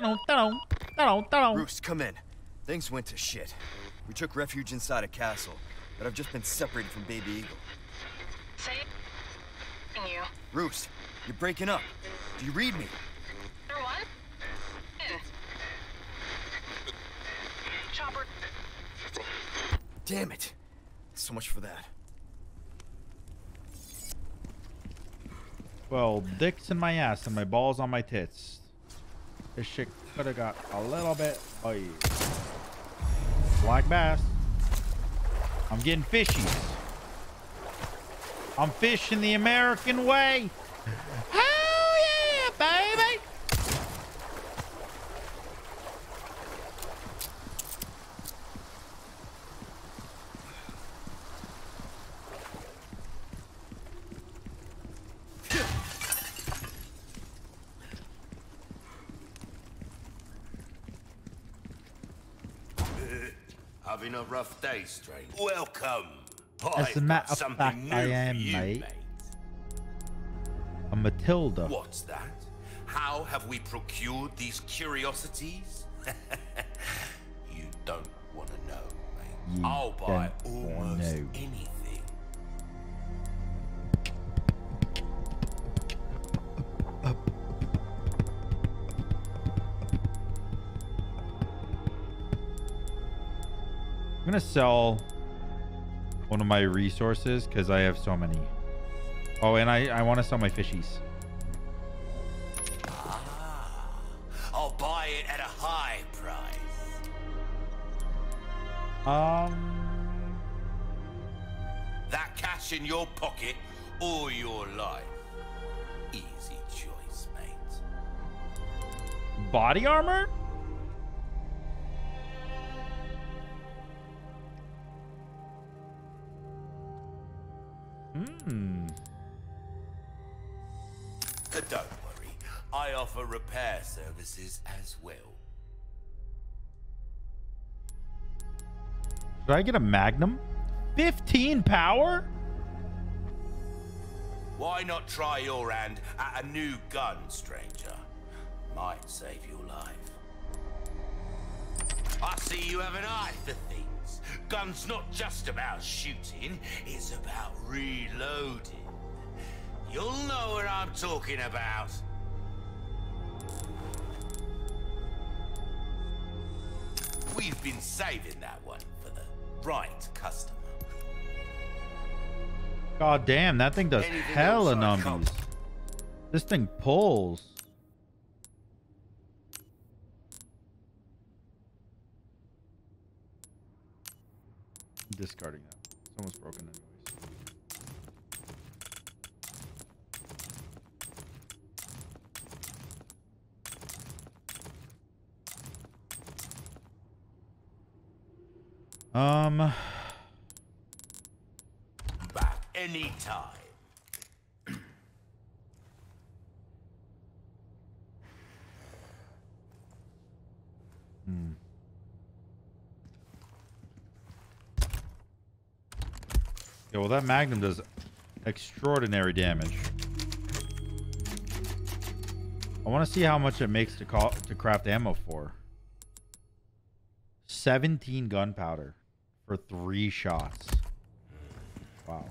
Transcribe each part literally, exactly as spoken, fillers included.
Roost, come in. Things went to shit. We took refuge inside a castle, but I've just been separated from Baby Eagle. Say you. Roost, you're breaking up. Do you read me? You're what? In. Chopper. Damn it. So much for that. Well, dicks in my ass and my balls on my tits. This shit could have got a little bit. Oh, yeah. Black bass. I'm getting fishies. I'm fishing the American way. Hell yeah, baby. Having a rough day, stranger. Welcome. As a matter of fact, I am, you, mate. mate. A Matilda. What's that? How have we procured these curiosities? You don't want to know, mate. You I'll buy don't almost know. anything. I'm gonna sell one of my resources because I have so many. Oh, and I, I want to sell my fishies. Ah, I'll buy it at a high price. Um, That cash in your pocket or your life. Easy choice, mate. body armor? Hmm. But don't worry, I offer repair services as well. Should I get a Magnum? fifteen power? Why not try your hand at a new gun, stranger? Might save your life. I see you have an eye for things. Gun's not just about shooting, it's about reloading. You'll know what I'm talking about. We've been saving that one for the right customer. God damn, that thing does Anything hella else I come- numbies. This thing pulls. I'm discarding that. It's almost broken anyways. Um, Back anytime. hmm. Yeah, well, that Magnum does extraordinary damage. I want to see how much it makes to call to craft ammo for. seventeen gunpowder for three shots. Wow.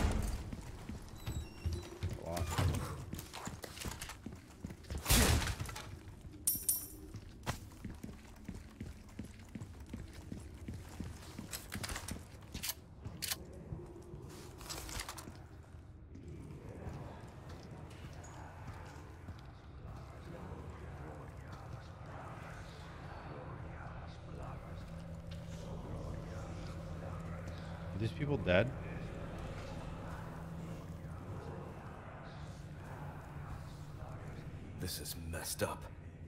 A lot. Are these people dead? This is messed up.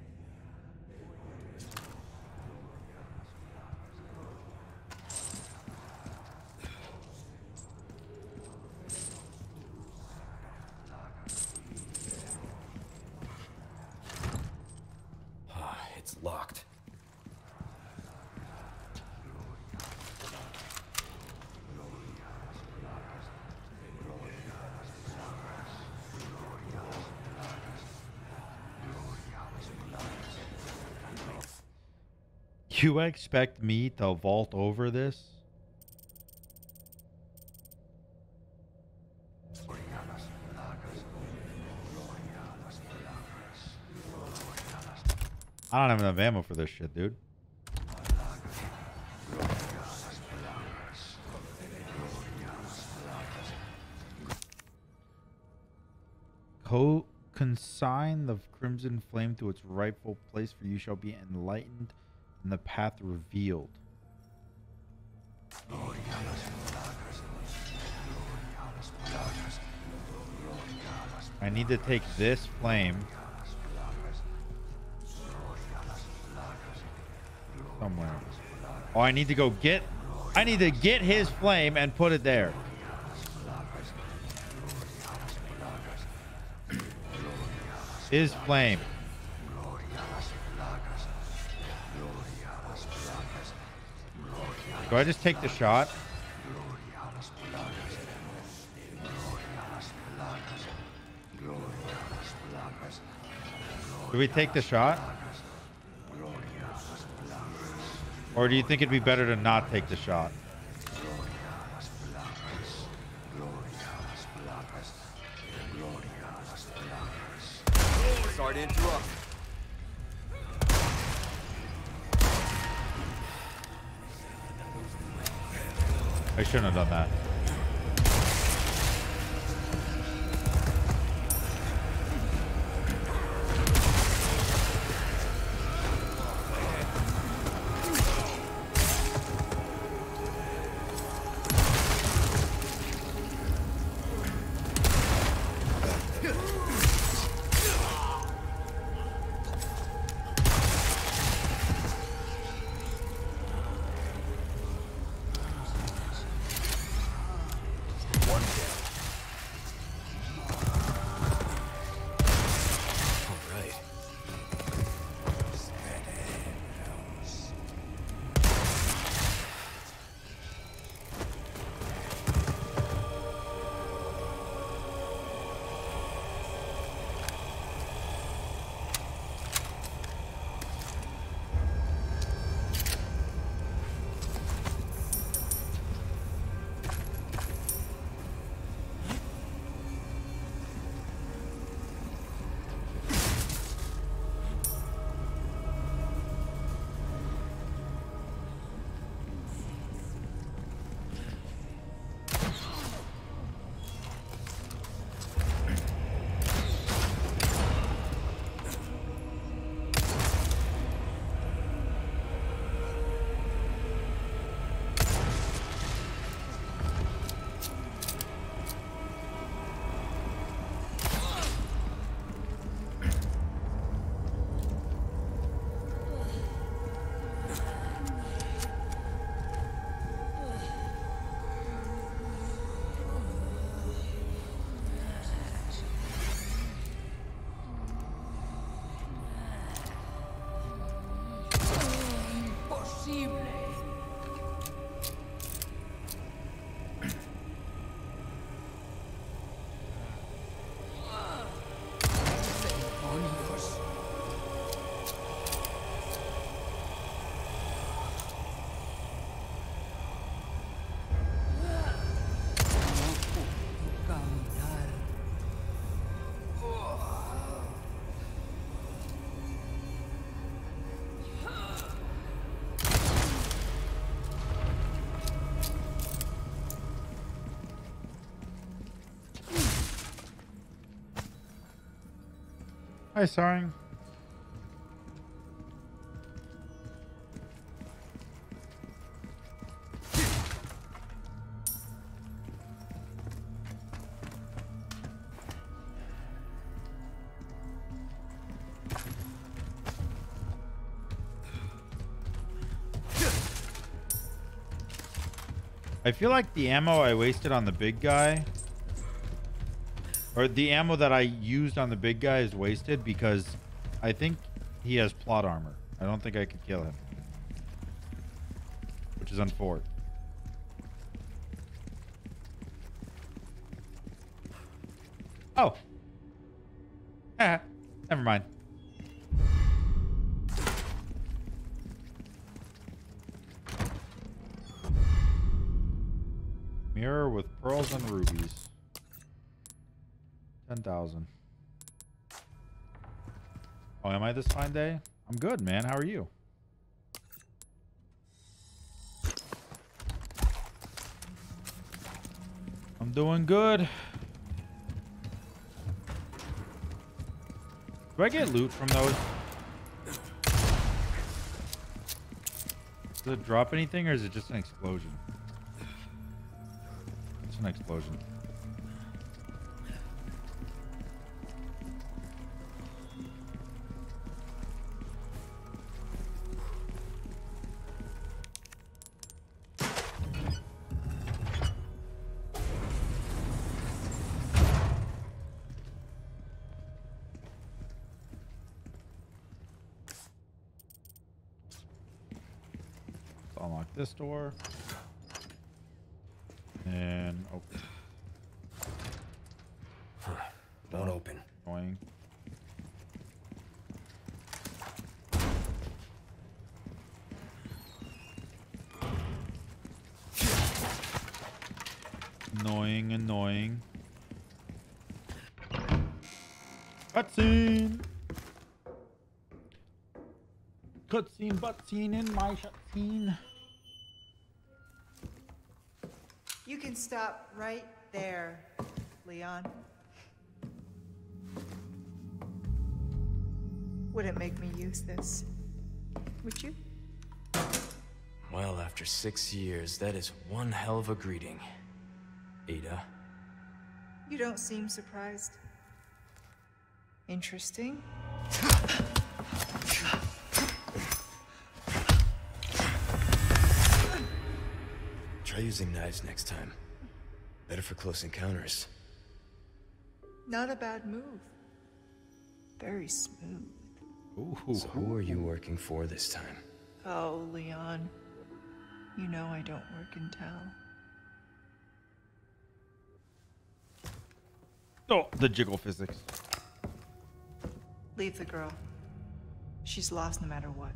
Ah, it's locked. You expect me to vault over this? I don't have enough ammo for this shit, dude. Co consign the crimson flame to its rightful place, for you shall be enlightened and the path revealed. I need to take this flame somewhere. Oh, I need to go get I need to get his flame and put it there. His flame. Do I just take the shot? Do we take the shot? Or do you think it'd be better to not take the shot? Sorry to interrupt. I shouldn't have done that. Hi, Saring. I feel like the ammo I wasted on the big guy, or the ammo that I used on the big guy, is wasted because I think he has plot armor. I don't think I could kill him, which is unfortunate. Oh. Ah, never mind. Mirror with pearls and rubies. ten thousand. Oh, am I this fine day? I'm good, man. How are you? I'm doing good. Do I get loot from those? Does it drop anything or is it just an explosion? It's an explosion. Unlock this door and open. Huh. Don't open. Annoying. Annoying, annoying. Cutscene. Cutscene, butt scene in my shut scene. You can stop right there, Leon. Wouldn't make me use this, would you? Well, after six years, that is one hell of a greeting, Ada. You don't seem surprised. Interesting. Try using knives next time. Better for close encounters. Not a bad move. Very smooth. Ooh. So who are you working for this time? Oh, Leon. You know I don't work in town. Oh, the jiggle physics. Leave the girl. She's lost no matter what.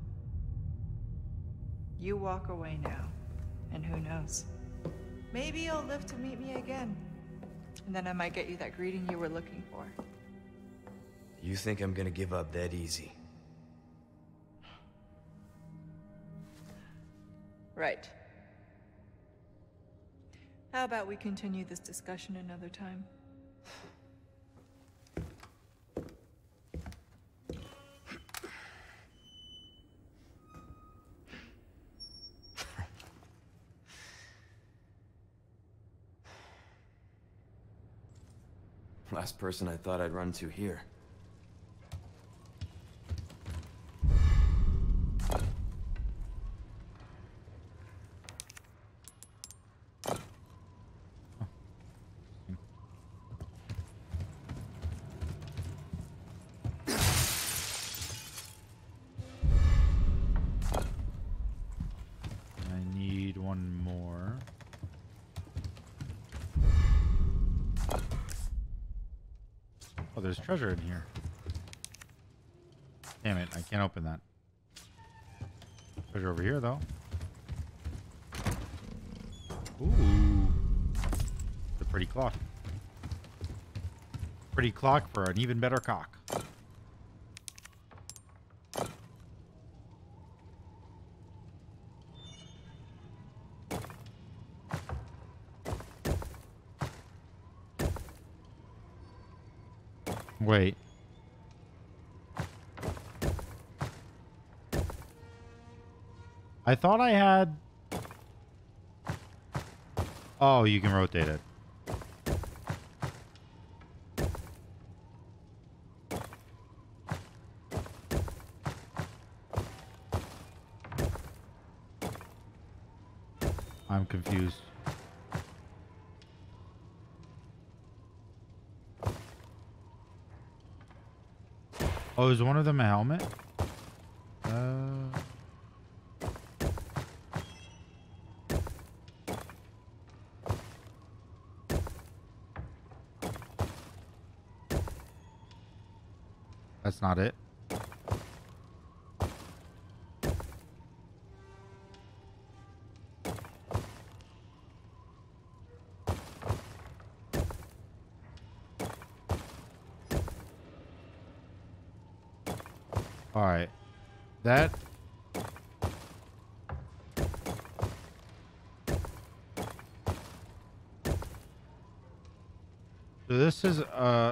You walk away now, and who knows? Maybe you'll live to meet me again. And then I might get you that greeting you were looking for. You think I'm gonna give up that easy? Right. How about we continue this discussion another time? Last person I thought I'd run to here. I need one more. Oh, there's treasure in here. Damn it, I can't open that. Treasure over here, though. Ooh. It's a pretty clock. Pretty clock for an even better cock. Wait. I thought I had... Oh, you can rotate it. I'm confused. Oh, is one of them a helmet? Uh... That's not it. All right. That. So this is uh.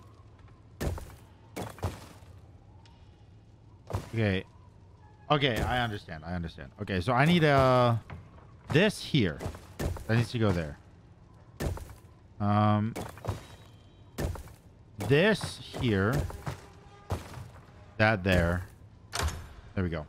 Okay. Okay, I understand. I understand. Okay, so I need uh this here. That needs to go there. Um this here. That there. There we go.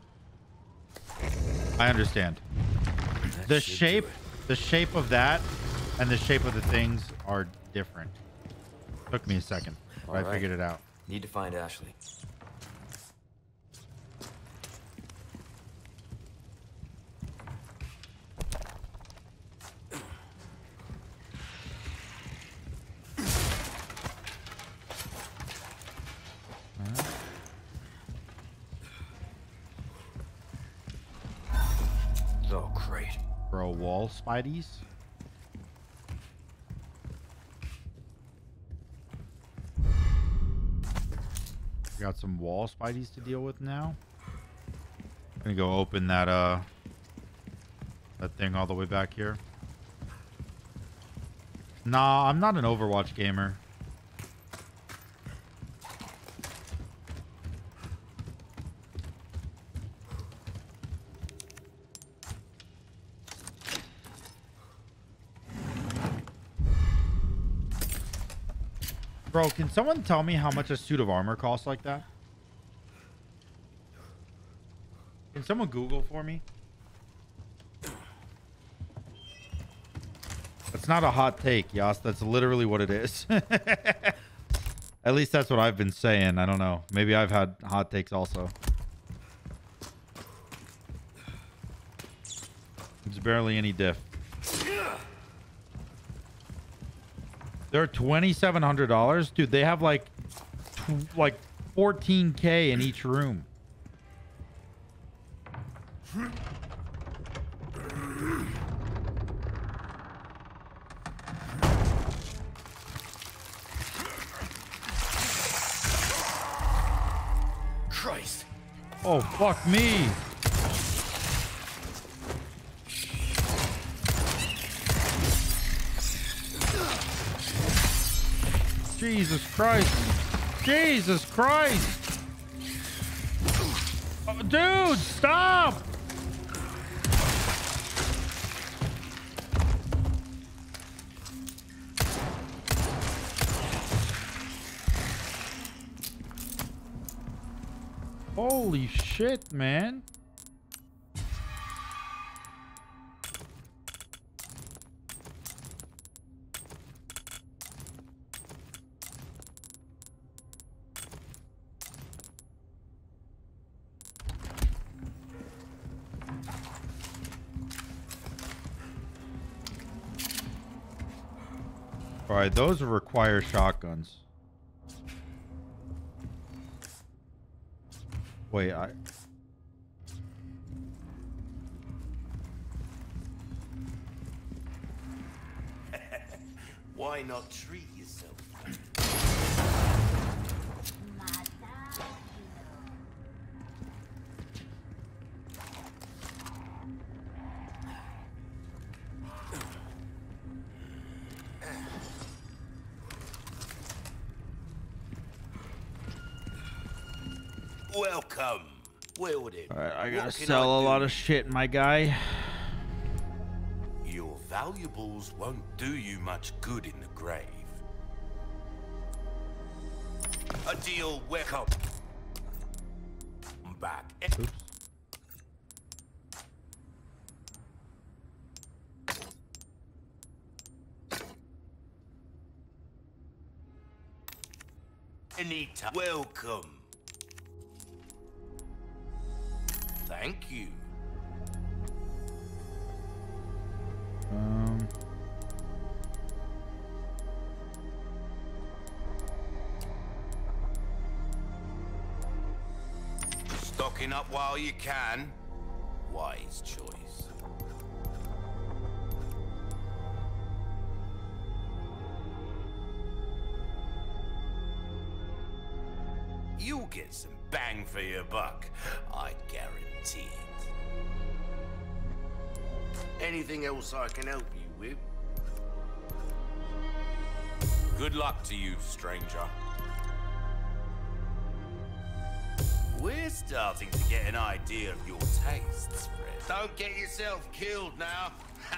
I understand. That The should do shape it. the shape of that and the shape of the things are different. Took me a second, but I All right. figured it out. Need to find Ashley. Oh, great. Bro, wall spideys. Got some wall spideys to deal with now. Gonna go open that uh that thing all the way back here. Nah, I'm not an Overwatch gamer. Bro, can someone tell me how much a suit of armor costs like that? Can someone Google for me? That's not a hot take, Yas. That's literally what it is. At least that's what I've been saying. I don't know. Maybe I've had hot takes also. There's barely any diff. They're twenty-seven hundred dollars, dude. They have like, tw like fourteen K in each room. Christ. Oh, fuck me. Jesus Christ. Jesus Christ. Oh, dude, stop. Holy shit, man. All right, those require shotguns. Wait, I... Why not treat yourself? Welcome. Well then, All right, I gotta what can sell I a do? lot of shit, my guy. Your valuables won't do you much good in the grave. A deal welcome. I'm back. Oops. Anytime. Welcome. Thank you. Um... Stocking up while you can. Wise choice. you'll get some bang for your buck. I guarantee it. Anything else I can help you with? Good luck to you, stranger. We're starting to get an idea of your tastes, Fred. Don't get yourself killed now.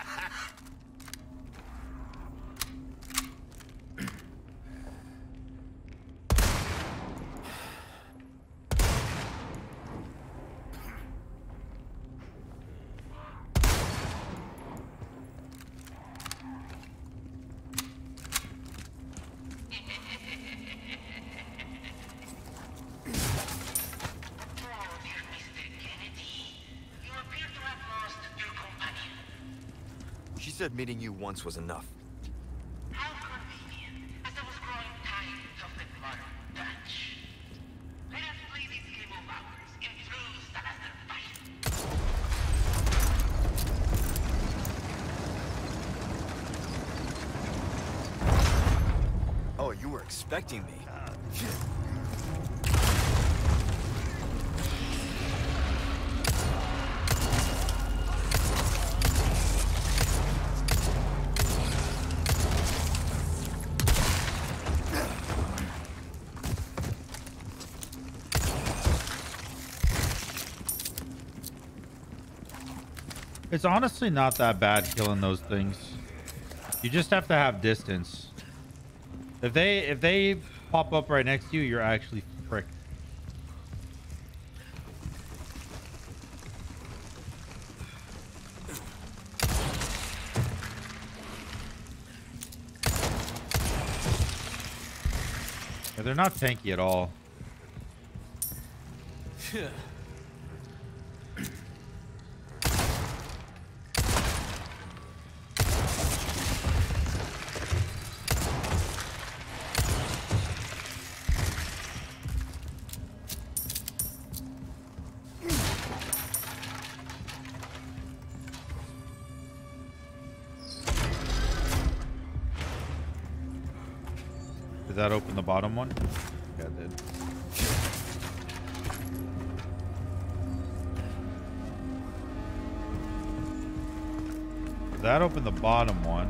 She said meeting you once was enough. How convenient, as I was growing tired of the modern Dutch. Let us play this game of ours in true Salazar fashion. Oh, you were expecting me. It's honestly not that bad killing those things. You just have to have distance. If they if they pop up right next to you, you're actually fricked. Yeah, they're not tanky at all. Did that open the bottom one? Yeah, it did. Did that opened the bottom one.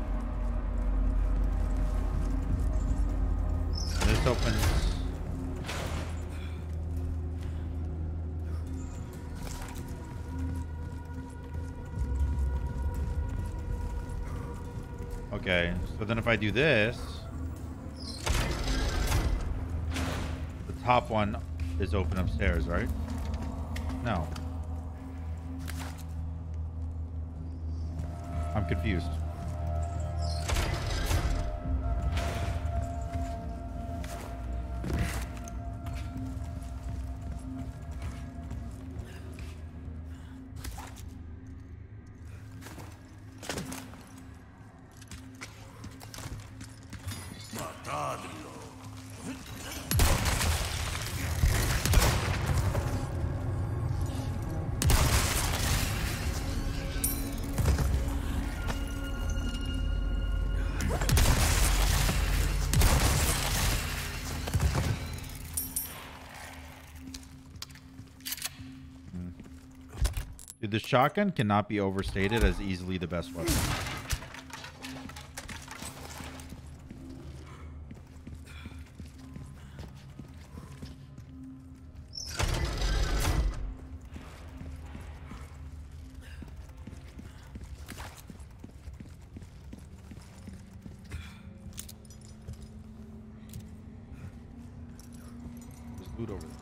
And this opens. Okay, so then if I do this, the top one is open upstairs, right? No. I'm confused. Dude, the shotgun cannot be overstated as easily the best weapon. There's loot over there.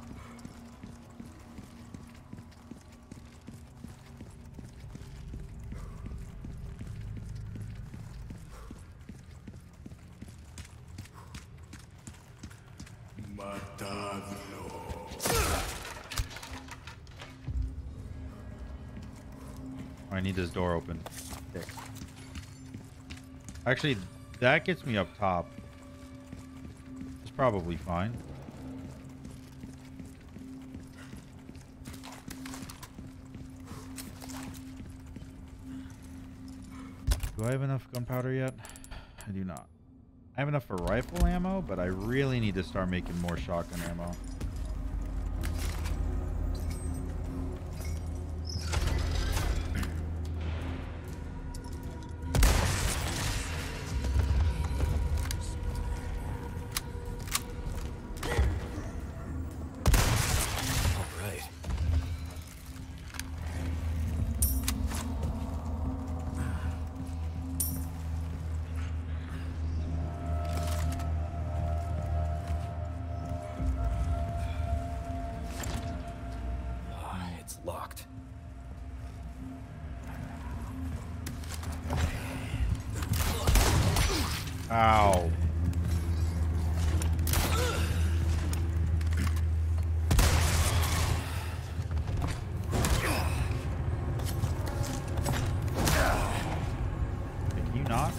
I need this door open. Okay. Actually, that gets me up top. It's probably fine. Do I have enough gunpowder yet? I do not. I have enough for rifle ammo, but I really need to start making more shotgun ammo. Locked. Ow. Can you not?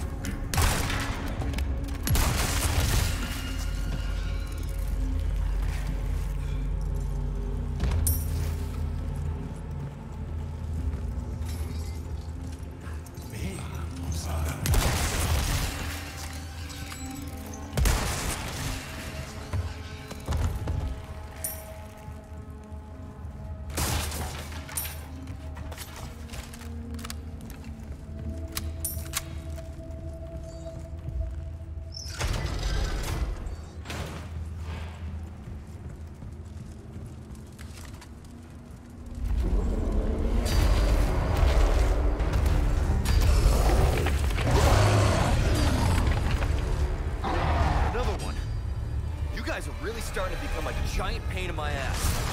Starting to become a giant pain in my ass.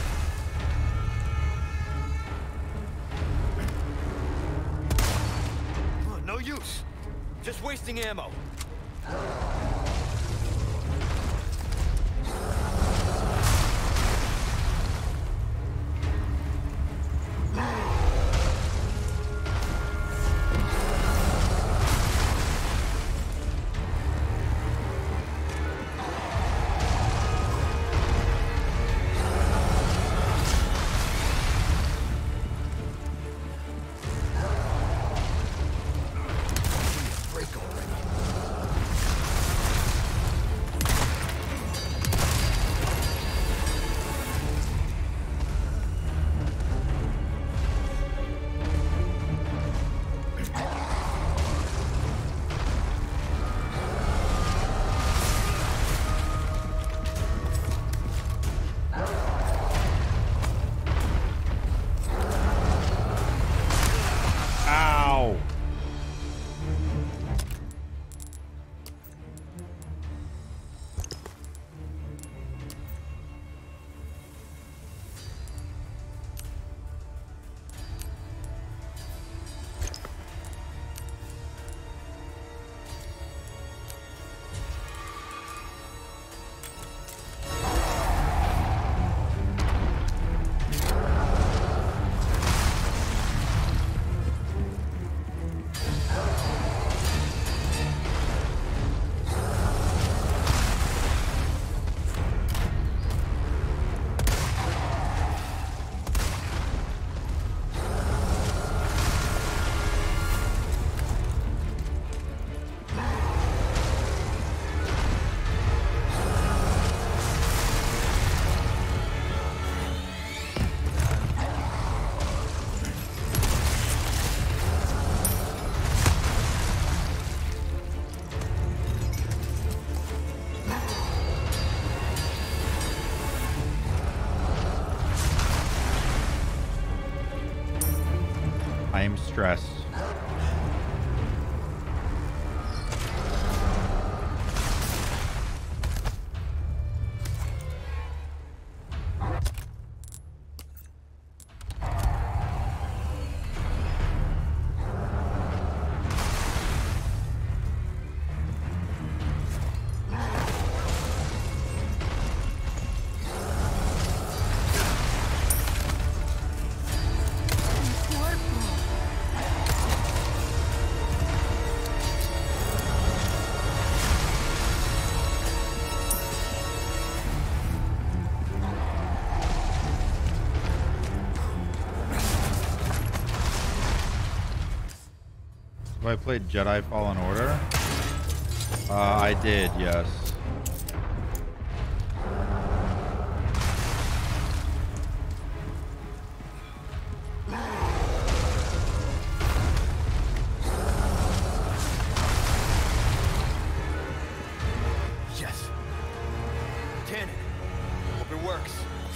No use. Just wasting ammo. I am stressed. I played Jedi Fallen Order. Uh, I did, yes. Yes. Cannon. Hope it works.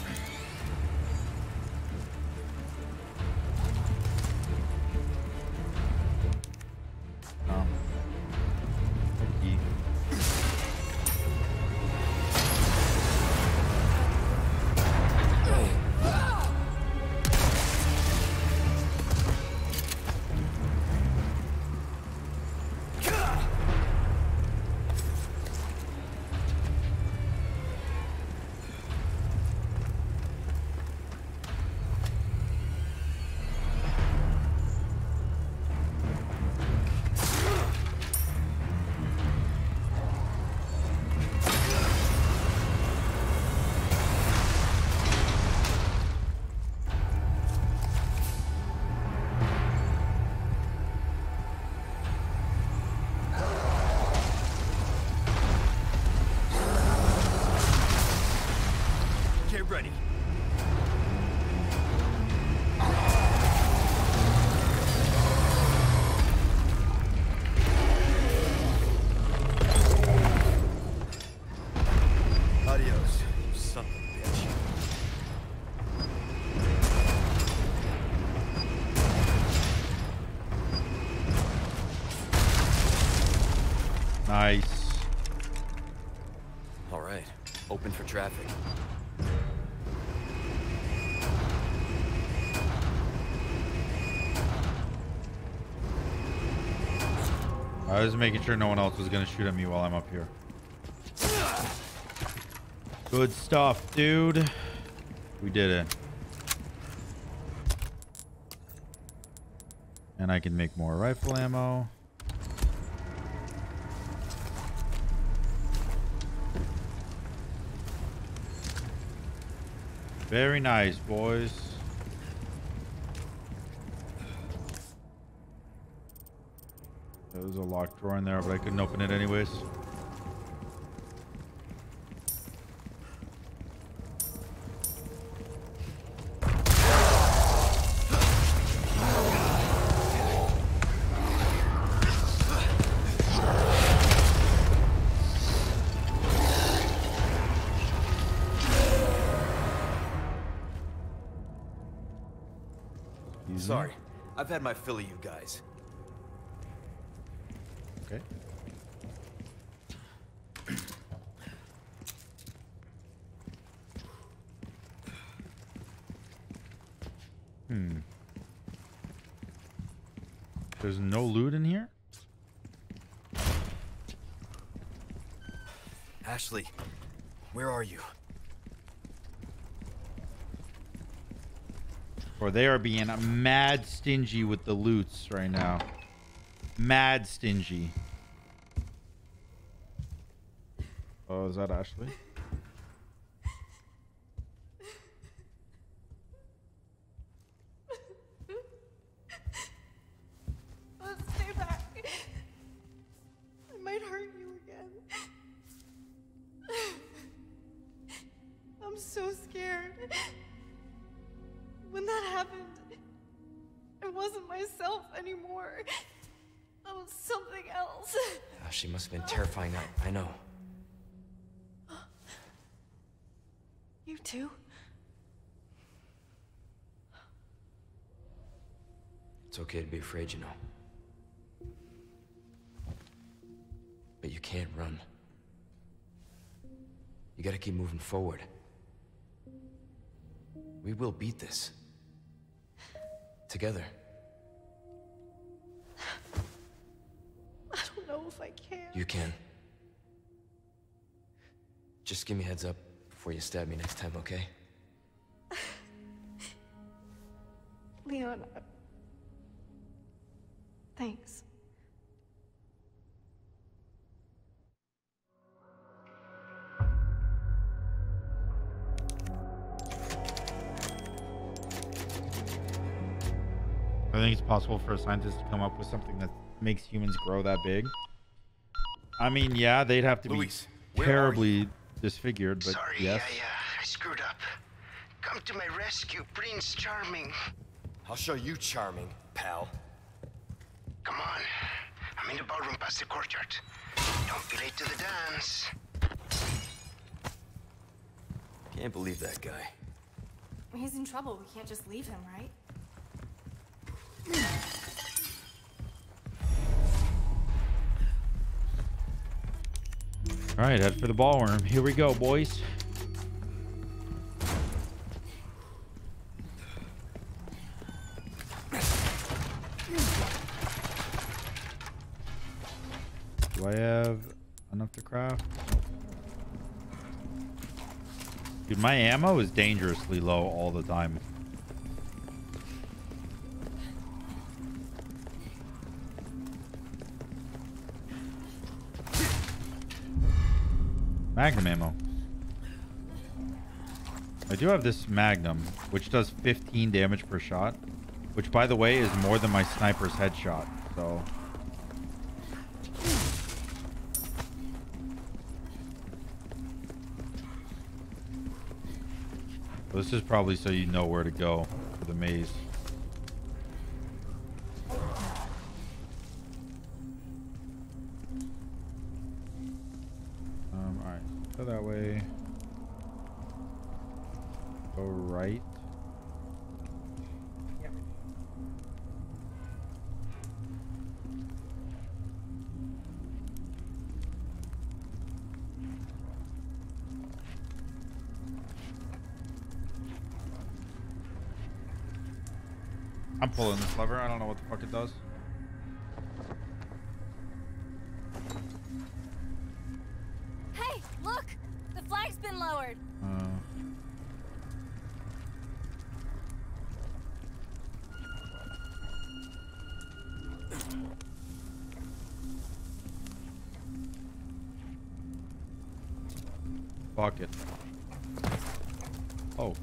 Um, okay. Get ready. Adios, you son of a bitch. Nice. All right, open for traffic. I was making sure no one else was going to shoot at me while I'm up here. Good stuff, dude. We did it. And I can make more rifle ammo. Very nice, boys. There was a locked drawer in there, but I couldn't open it anyways. Sorry, I've had my fill of you guys. Okay. Hmm. There's no loot in here? Ashley, where are you? Or they are being mad stingy with the loots right now. Mad stingy. Oh, is that Ashley? Let's stay back. I might hurt you again. I'm so scared. When that happened, I wasn't myself anymore. I was something else. Ah, she must have been terrifying. I, I know. You too? It's okay to be afraid, you know. But you can't run. You gotta keep moving forward. We will beat this. Together. I don't know if I can. You can. Just give me a heads up before you stab me next time, okay? Leon, uh, thanks. I think it's possible for a scientist to come up with something that makes humans grow that big. I mean, yeah, they'd have to Luis, be where are terribly disfigured, but Sorry, yes. I, uh, I screwed up. Come to my rescue, Prince Charming. I'll show you charming, pal. Come on. I'm in the ballroom past the courtyard. Don't be late to the dance. Can't believe that guy. He's in trouble. We can't just leave him, right? All right, head for the ballroom. Here we go, boys. Do I have enough to craft? Dude, my ammo is dangerously low all the time. Magnum ammo. I do have this Magnum, which does fifteen damage per shot, which, by the way, is more than my sniper's headshot, so... This is probably so you know where to go for the maze. Um, alright. Go that way. Go right. Yep. I'm pulling this lever. I don't know what the fuck it does. Hey, look! The flag's been lowered. Uh, fuck it. Oh.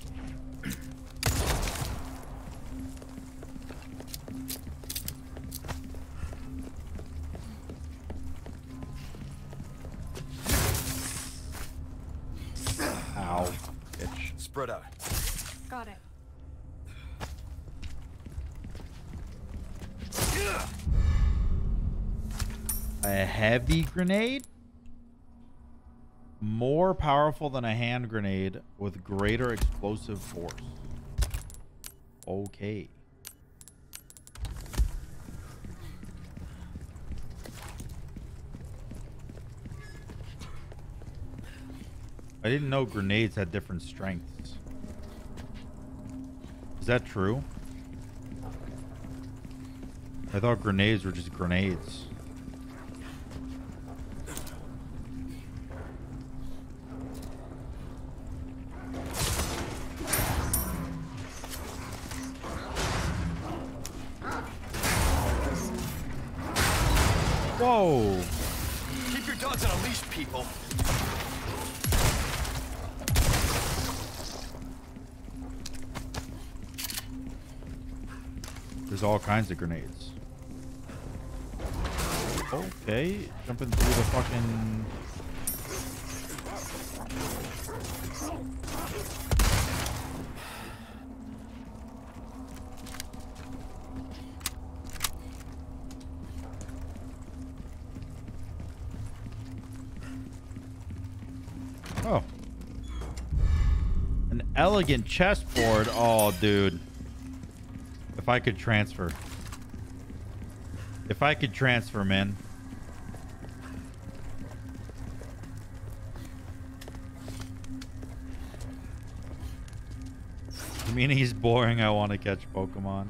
Ow, bitch. Spread out. Got it. A heavy grenade? More powerful than a hand grenade with greater explosive force. Okay. I didn't know grenades had different strengths. Is that true? I thought grenades were just grenades. Whoa! Keep your dogs on a leash, people. There's all kinds of grenades. Okay, jumping through the fucking... Oh. An elegant chessboard. Oh, dude. If I could transfer. If I could transfer, man. You mean he's boring? I want to catch Pokemon.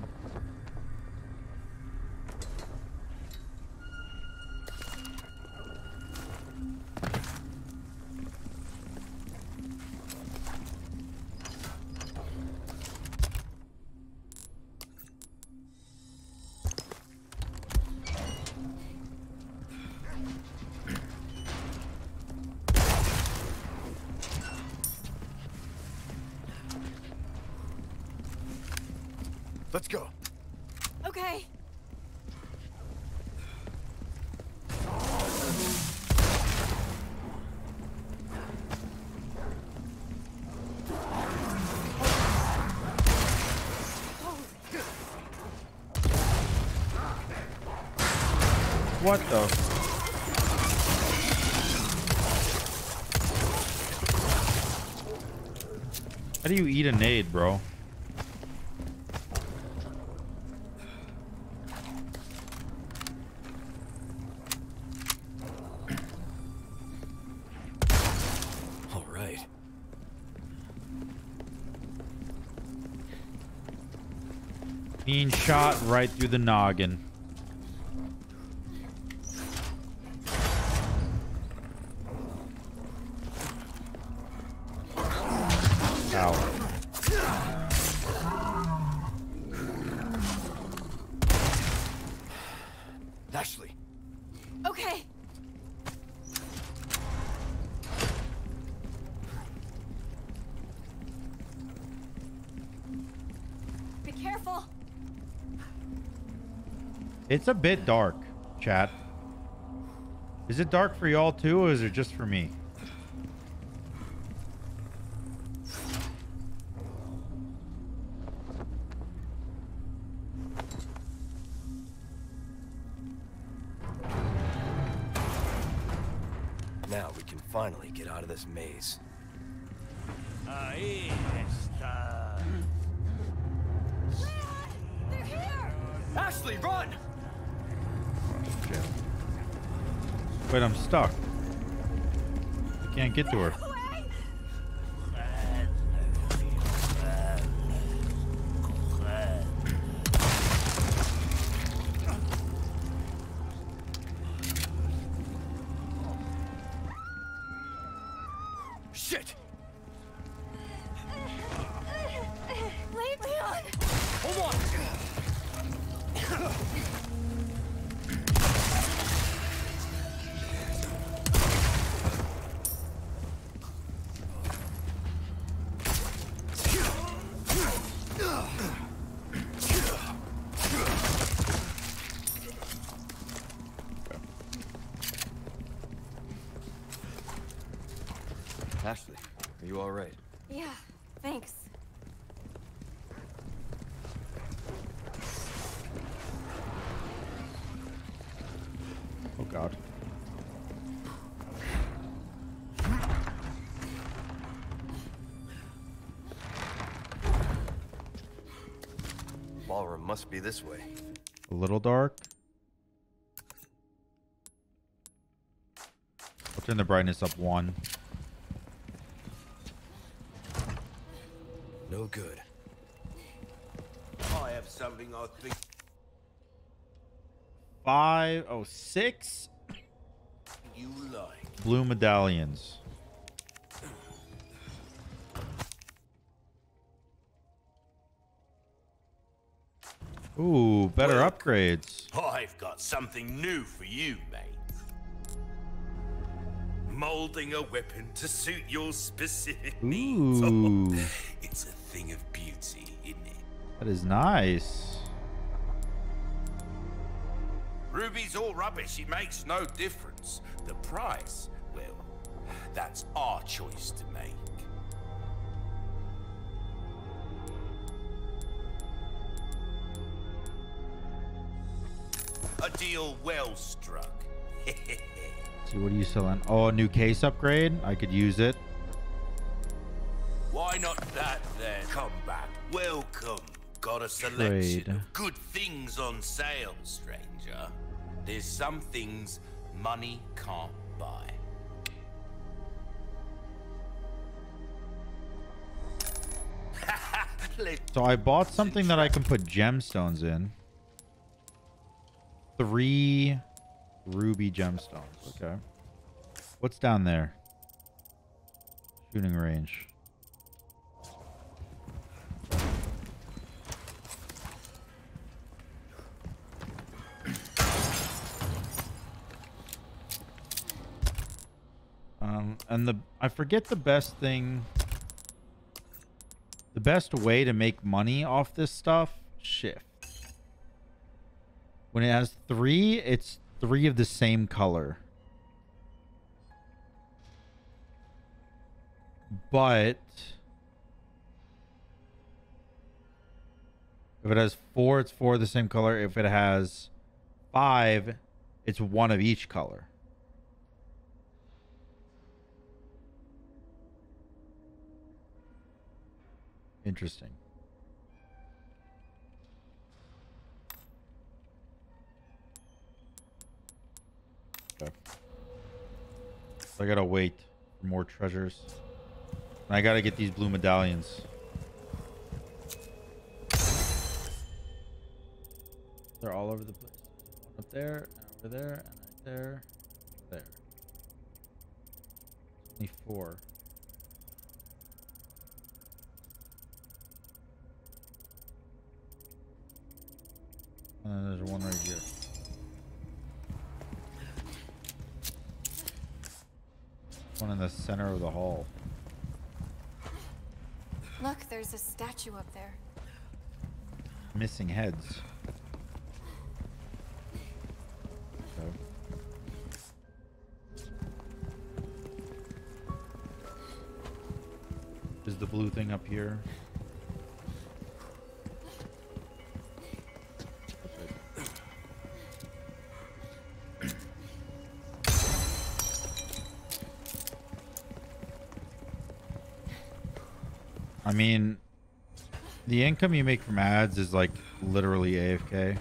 Let's go. Okay. What the? How do you eat a nade, bro? All right. Being shot right through the noggin. Ow. Ashley. Okay. Be careful. It's a bit dark, chat. Is it dark for y'all too, or is it just for me? Now we can finally get out of this maze. Ahí está. They're here. Ashley, run! Shit. Wait, I'm stuck. I can't get to her. Away. Shit! Leave me on. Hold on! Ashley, are you all right? Yeah, thanks. Oh god. Ballroom must be this way. A little dark. I'll turn the brightness up one. No good. I have something I think Five oh six you like. blue medallions. Ooh, better Well, upgrades. I've got something new for you, mate. Molding a weapon to suit your specific needs. Ooh, It's a thing of beauty, isn't it? that is nice. Ruby's all rubbish. It makes no difference. The price, well, that's our choice to make. A deal well struck. See, what are you selling? Oh, a new case upgrade. I could use it. Why not that then? Come back. Welcome. Got a selection Trade. of good things on sale, stranger. There's some things money can't buy. So I bought something that I can put gemstones in. Three ruby gemstones. Okay. What's down there? Shooting range. Um, and the I forget the best thing. The best way to make money off this stuff. Shift. When it has three, it's three of the same color. But if it has four, it's four of the same color. If it has five, It's one of each color. Interesting. Okay. So I gotta wait for more treasures. And I gotta get these blue medallions. They're all over the place. One up there, and over there, and right there, there. Only four. And then there's one right here. One in the center of the hall. Look, there's a statue up there. Missing heads. Okay. Is the blue thing up here? I mean, the income you make from ads is like literally A F K.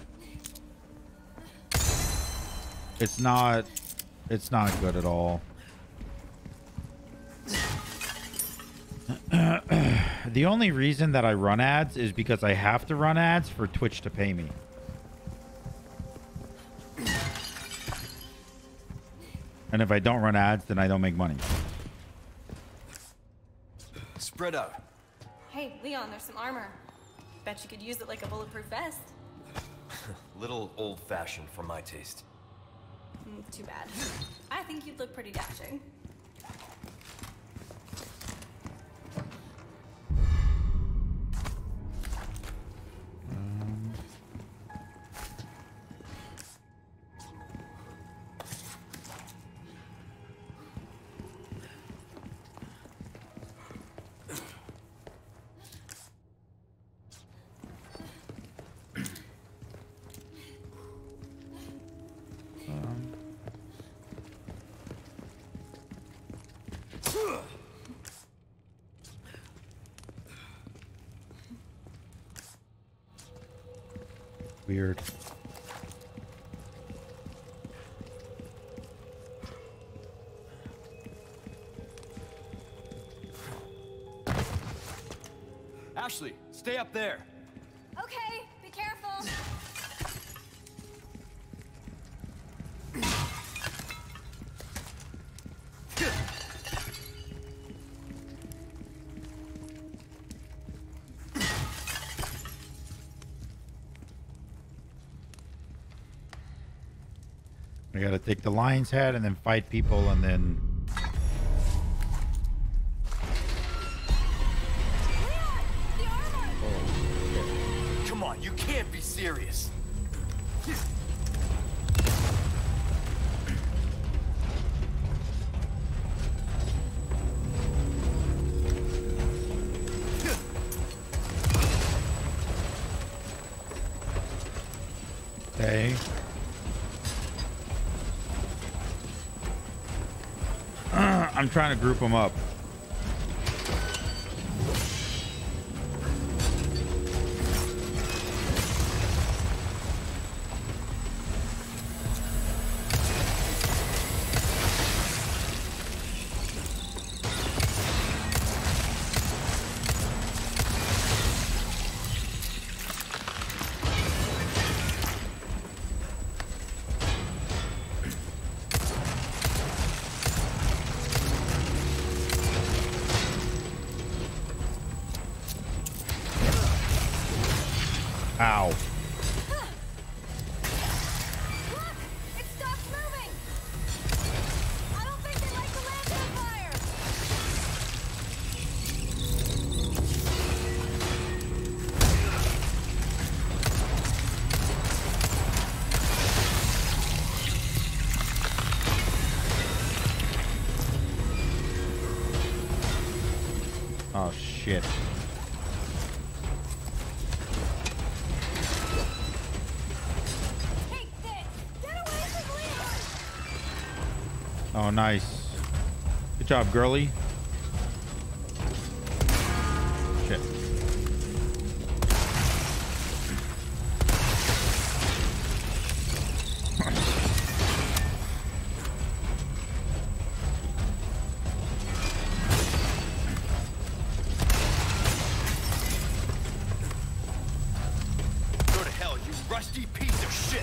It's not, it's not good at all. The only reason that I run ads is because I have to run ads for Twitch to pay me. And if I don't run ads, then I don't make money. Spread out. Hey, Leon, there's some armor. Bet you could use it like a bulletproof vest. Little old-fashioned for my taste. Mm, too bad. I think you'd look pretty dashing. Um, Weird. Ashley, stay up there. Okay, be careful. I gotta take the lion's head and then fight people and then... Come on, you can't be serious. Okay. Uh, I'm trying to group them up. Ow. Look! It stopped moving! I don't think they like the land empire! Oh, shit. Take this! Get away from Leon! Oh, nice. Good job, girly. Shit. Go to hell, you rusty piece of shit!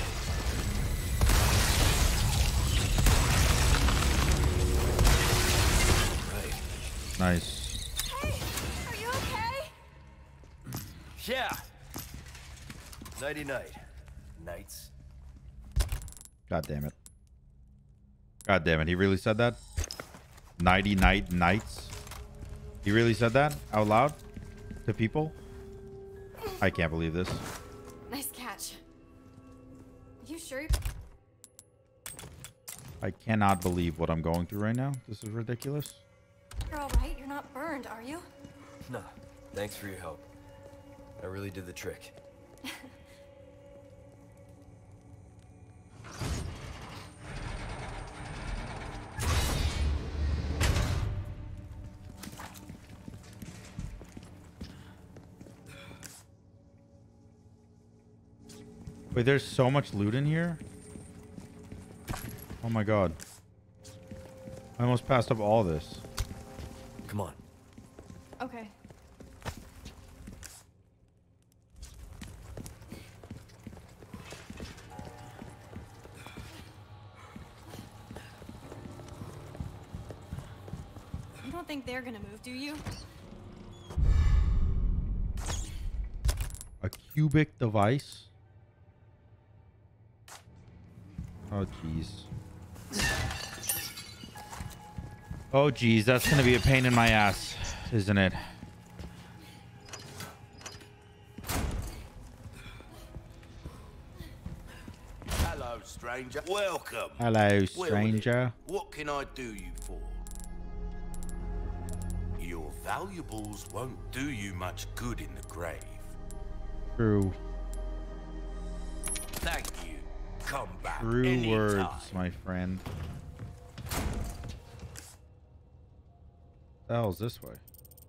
Nice. Hey, are you okay? Yeah! Nighty night. Nights. God damn it. God damn it. He really said that? Nighty night nights? He really said that out loud to people? I can't believe this. Nice catch. You sure? I cannot believe what I'm going through right now. This is ridiculous. You're all right. You're not burned, are you? No, thanks for your help. I really did the trick. Wait, there's so much loot in here? Oh my god. I almost passed up all this. Come on. Okay. You don't think they're gonna move, do you? A cubic device? Oh, jeez. Oh, jeez. That's going to be a pain in my ass, isn't it? Hello, stranger. Welcome. Hello, stranger. Well, what can I do you for? Your valuables won't do you much good in the grave. True. Thank you. Come back. True anytime. words, my friend. The hell's this way?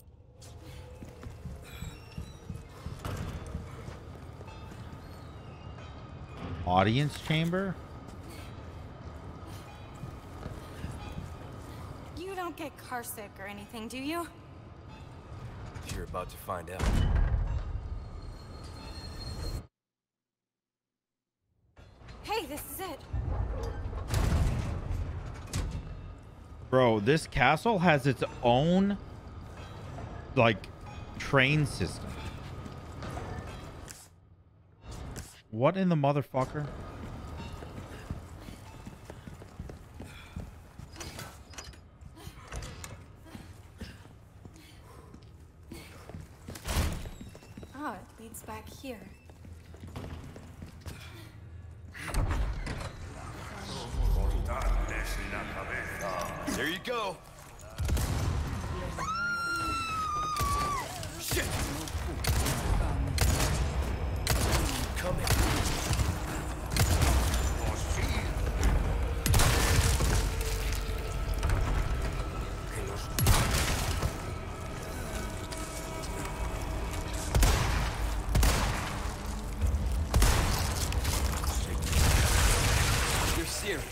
Audience chamber? You don't get car sick or anything, do you? You're about to find out. Hey, this is it. Bro, this castle has its own, like, train system. What in the motherfucker? Oh, it leads back here. There you go. Shit! Coming. You're serious.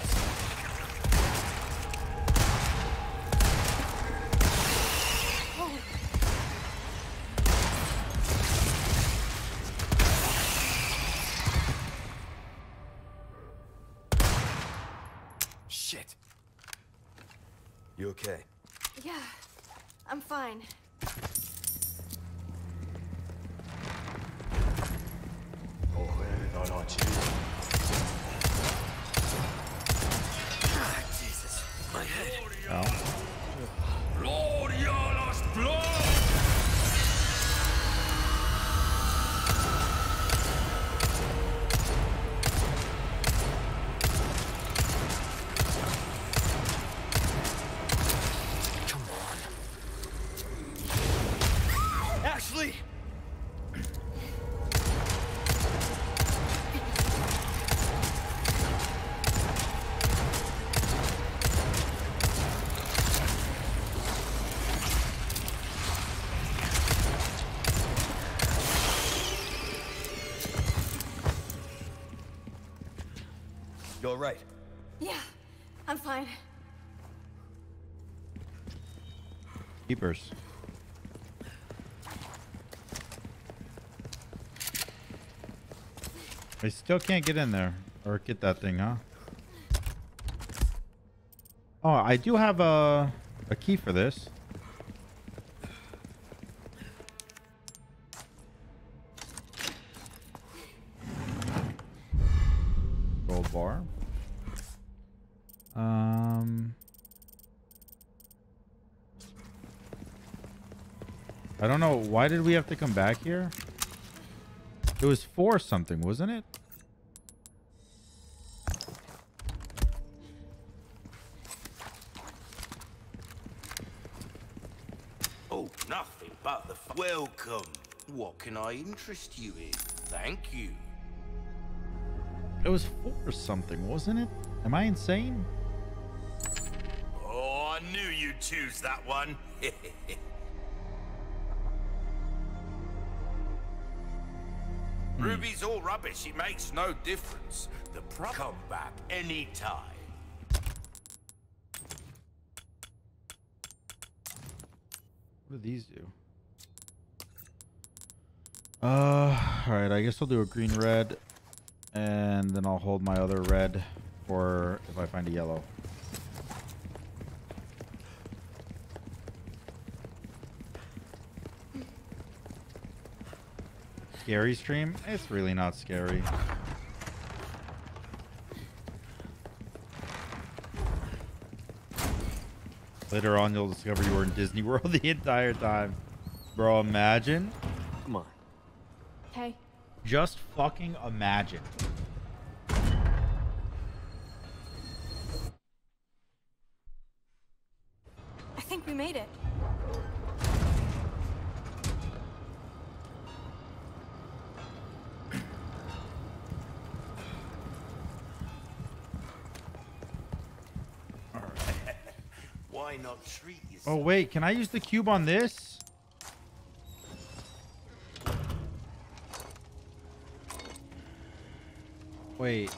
Shit. You okay? Yeah, I'm fine. Ah, Jesus. My head. Oh. Come on. Ashley! You all right? Yeah, I'm fine. Keepers. I still can't get in there or get that thing, huh? Oh, I do have a a key for this. Gold bar. Um, I don't know. Why did we have to come back here? It was for something, wasn't it? Oh, nothing but the f- Welcome. What can I interest you in? Thank you. It was for something, wasn't it? Am I insane? Oh, I knew you'd choose that one. Ruby's all rubbish. It makes no difference. The pro- Come back anytime. What do these do? Uh, all right. I guess I'll do a green red, and then I'll hold my other red for if I find a yellow. Scary stream? It's really not scary. Later on, you'll discover you were in Disney World the entire time. Bro, imagine. Come on. Hey. Just fucking imagine. I think we made it. Why not treat yourself? Oh, wait. Can I use the cube on this? Wait.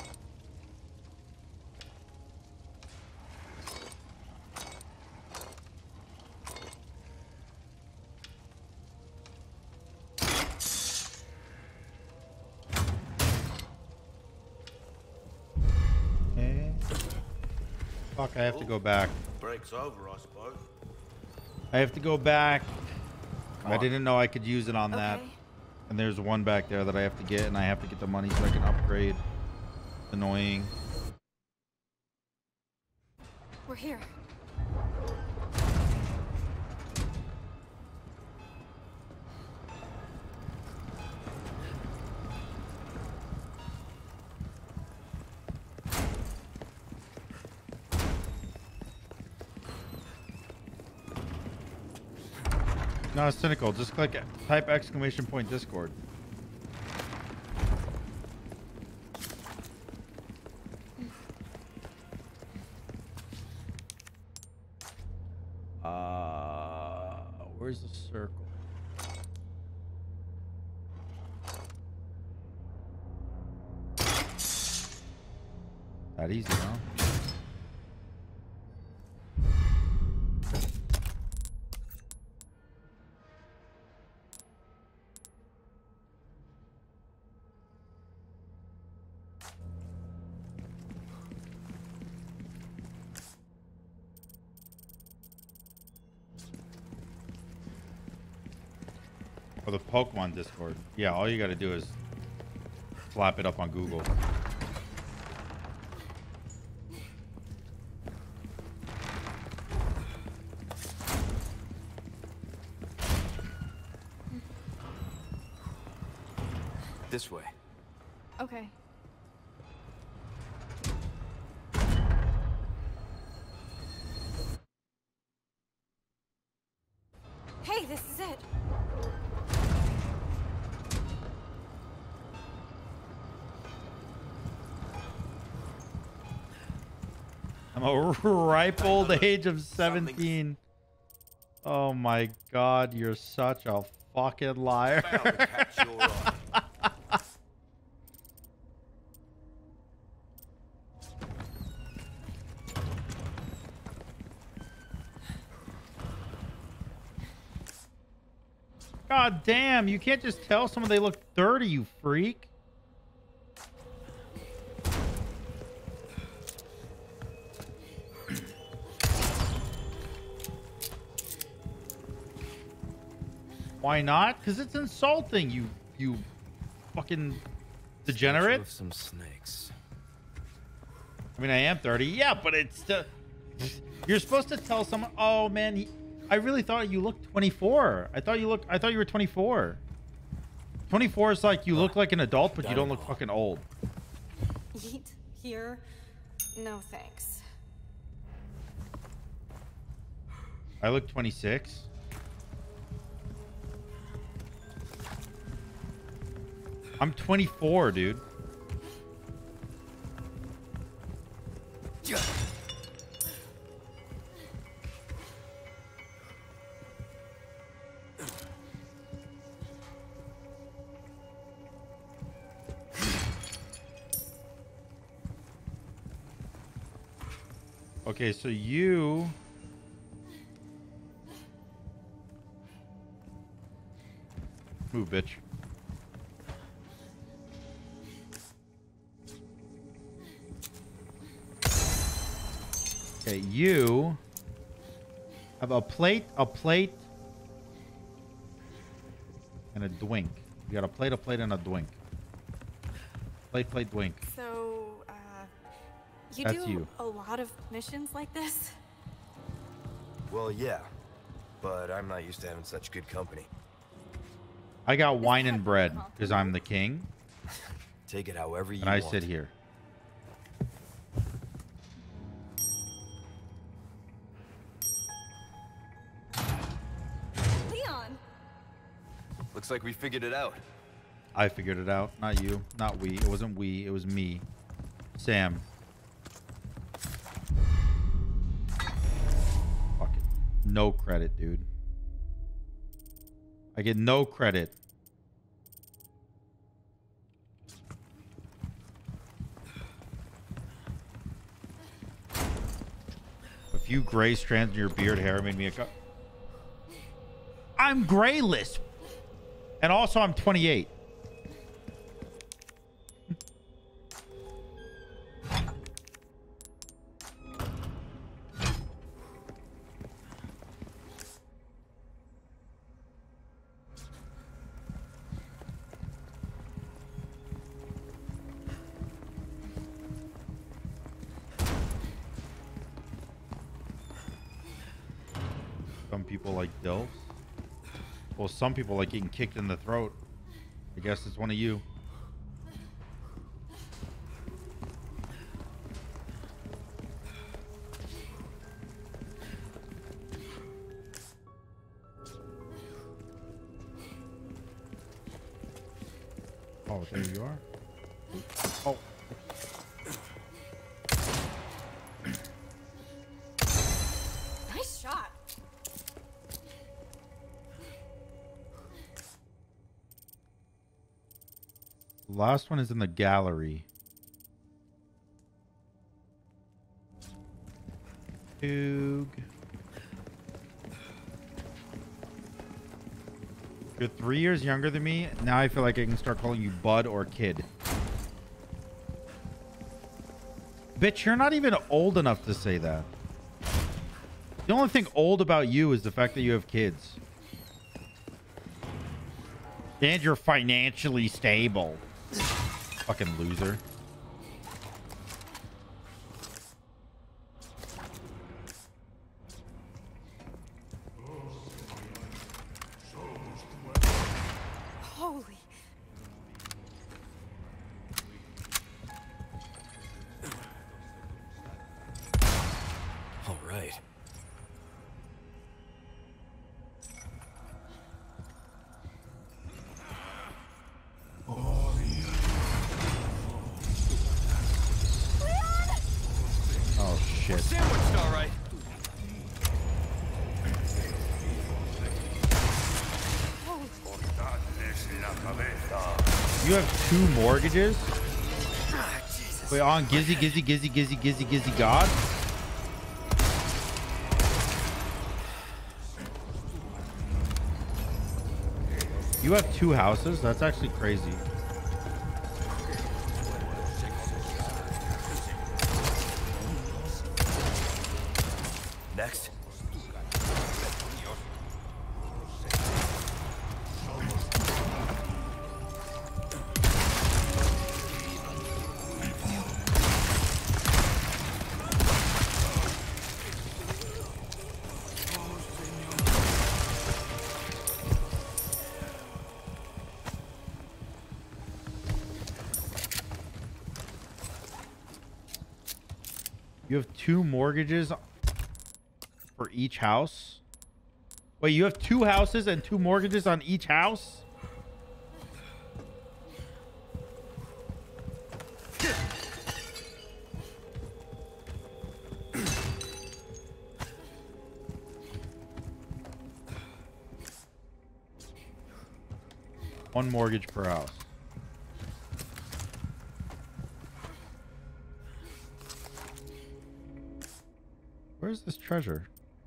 Okay. Fuck, I have to go back. Break's over, I suppose. I have to go back. I didn't know I could use it on that. Okay. And there's one back there that I have to get, and I have to get the money so I can upgrade. Annoying. We're here. No, it's cynical. Just click it. Type exclamation point Discord. Uh, where's the circle? That easy, huh? Or the Pokemon Discord. Yeah, all you gotta do is slap it up on Google. This way. Okay. Hey, this is it. I'm a ripe old age of seventeen. Oh my god, you're such a fucking liar. Found to catch your eye. God damn, you can't just tell someone they look thirty, you freak. Why not? Because it's insulting, you you fucking degenerate. With some snakes. I mean, I am thirty. Yeah, but it's the... You're supposed to tell someone, oh man, he, I really thought you looked twenty-four. I thought you look I thought you were twenty-four. twenty-four is like you look like an adult, but you don't look fucking old. Eat here? No thanks. I look twenty-six. I'm twenty-four, dude. Okay, so you... Move, bitch. Okay, you have a plate, a plate, and a dwink. You got a plate, a plate, and a dwink. Plate, plate, dwink. So, uh, you That's do you. a lot of missions like this? Well, yeah. But I'm not used to having such good company. I got wine and bread because I'm the king. Take it however you And I want. sit here. Leon! Looks like we figured it out. I figured it out. Not you. Not we. It wasn't we. It was me. Sam. Fuck it. No credit, dude. I get no credit. A few gray strands in your beard hair made me a co- I'm grayless. And also I'm twenty-eight. Some people like Dilfs. Well, some people like getting kicked in the throat. I guess it's one of you. Oh, there you are. Oh. Nice shot. Last one is in the gallery. Toog. You're three years younger than me. Now I feel like I can start calling you bud or kid. Bitch, you're not even old enough to say that. The only thing old about you is the fact that you have kids. And you're financially stable. Fucking loser. Holy. All right. Oh shit. Sandwiched, all right. You have two mortgages? Wait, on Gizzy, Gizzy, Gizzy, Gizzy, Gizzy, Gizzy God? You have two houses? That's actually crazy. Next. You have two mortgages for each house? Wait, you have two houses and two mortgages on each house? One mortgage per house. Where's this treasure?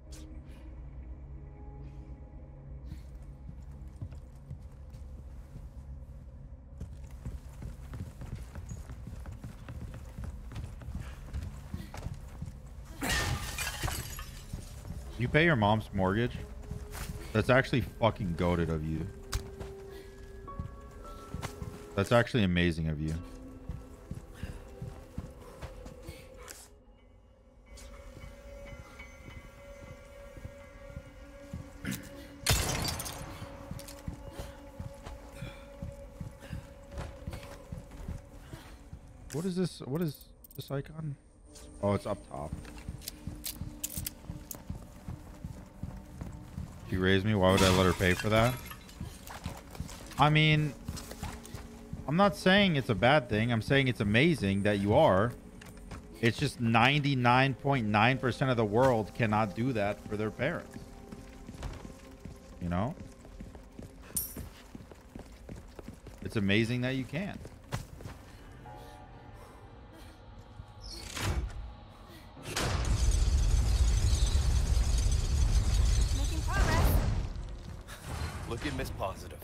You pay your mom's mortgage? That's actually fucking goated of you. That's actually amazing of you. What is this? What is this icon? Oh, it's up top. She raised me. Why would I let her pay for that? I mean, I'm not saying it's a bad thing. I'm saying it's amazing that you are. It's just ninety-nine point nine percent of the world cannot do that for their parents. You know? It's amazing that you can. Making progress. Look at Miss Positive.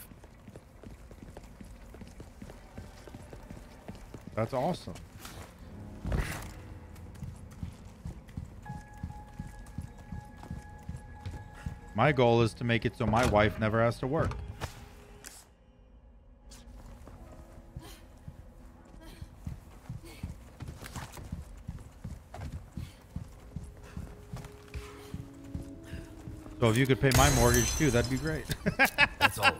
That's awesome. My goal is to make it so my wife never has to work. So if you could pay my mortgage too, that'd be great. That's all.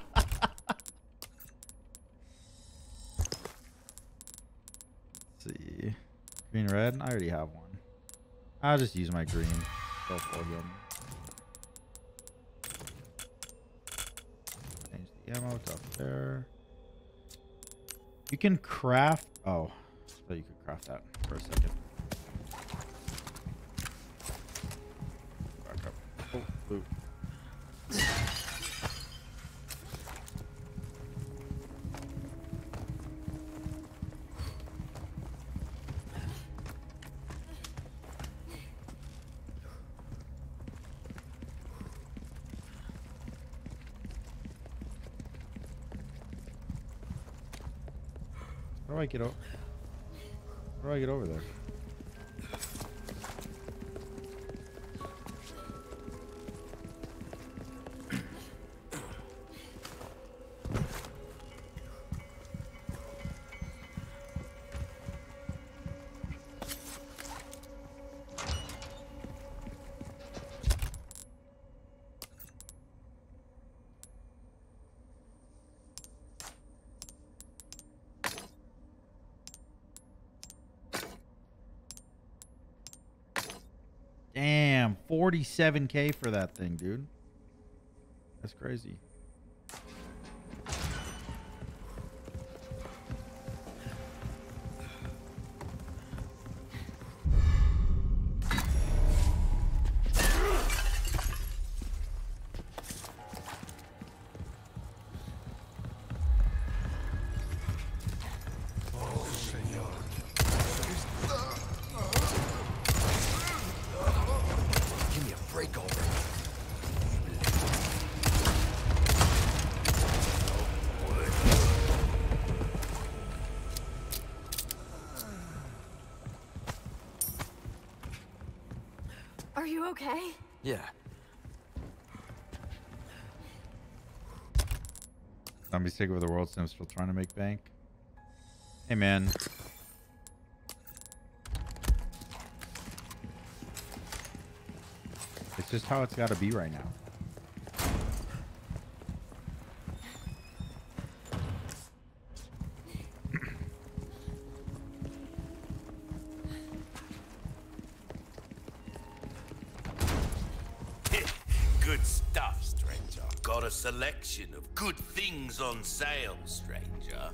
See, green, red. I already have one. I'll just use my green. Go for them. Change the ammo to up there. You can craft. Oh, so you could craft that for a second. Back up. Oh, loot. How do I get over? How do I get over there? Damn, forty-seven K for that thing, dude. That's crazy. you okay? Yeah. Zombies take over the world. Sims still trying to make bank. Hey, man. It's just how it's got to be right now. Good stuff, stranger. Got a selection of good things on sale, stranger.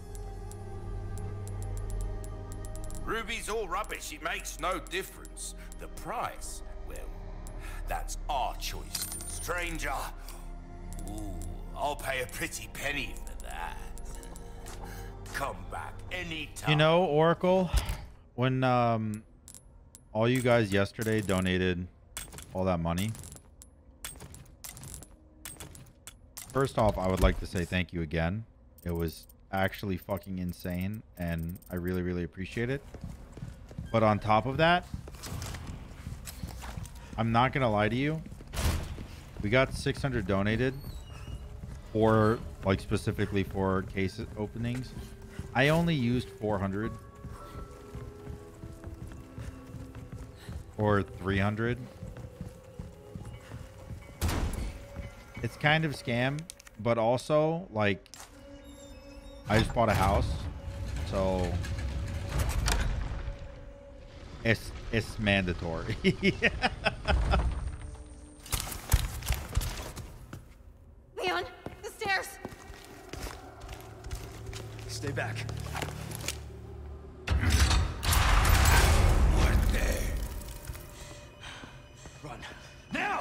Ruby's all rubbish. It makes no difference. The price, well, that's our choice too, stranger. Ooh, I'll pay a pretty penny for that. Come back anytime. You know, Oracle, when um, all you guys yesterday donated all that money, first off, I would like to say thank you again. It was actually fucking insane, and I really, really appreciate it. But on top of that, I'm not gonna lie to you. We got six hundred donated for, like, specifically for case openings. I only used four hundred or three hundred. It's kind of scam, but also, like, I just bought a house, so it's it's mandatory. Leon, the stairs. Stay back. Run. Now!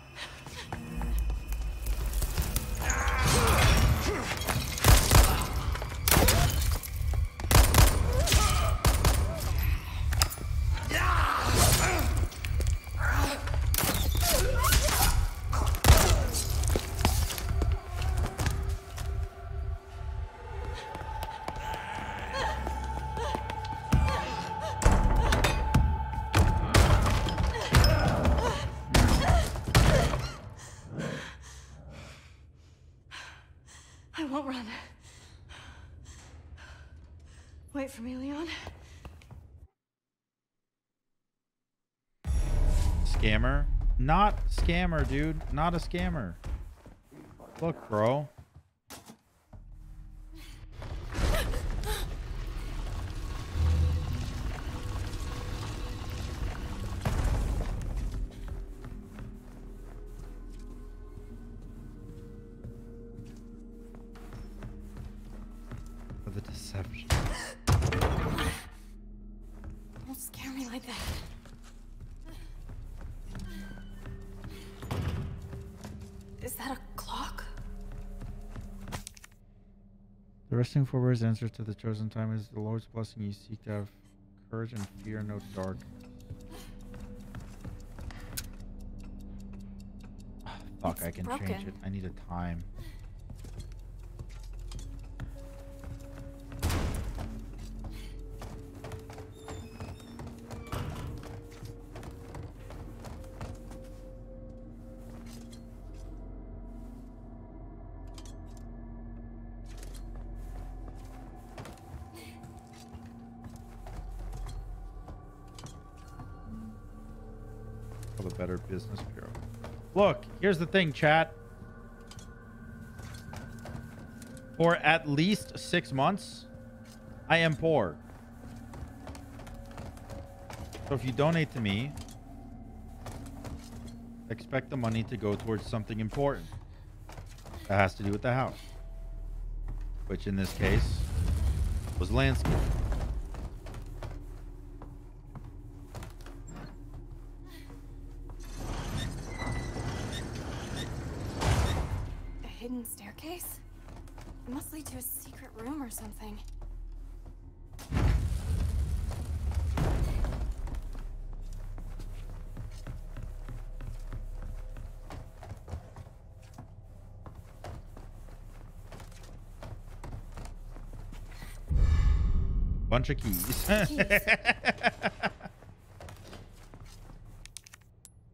I won't run. Wait for me, Leon. Scammer? Not scammer, dude. Not a scammer. Look, bro. For the deception. Don't scare me like that. Is that a clock? The resting forward's answer to the chosen time is the Lord's blessing. You seek to have courage and fear no dark. Oh, fuck, It's I can broken. change it. I need a time. For the Better Business Bureau. Look, here's the thing, chat. For at least six months, I am poor. So if you donate to me, expect the money to go towards something important that has to do with the house, which in this case was landscape. A hidden staircase? It must lead to a secret room or something. Bunch of keys. Keys.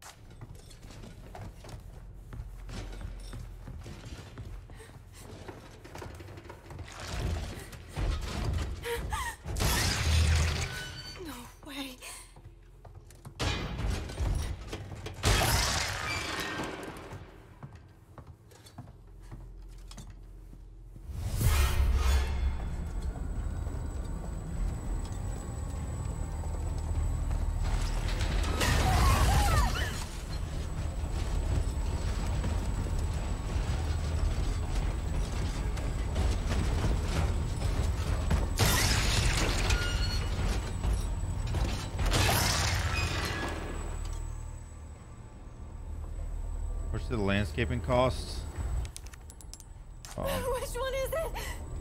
much did the landscaping cost? Um, Which one is it?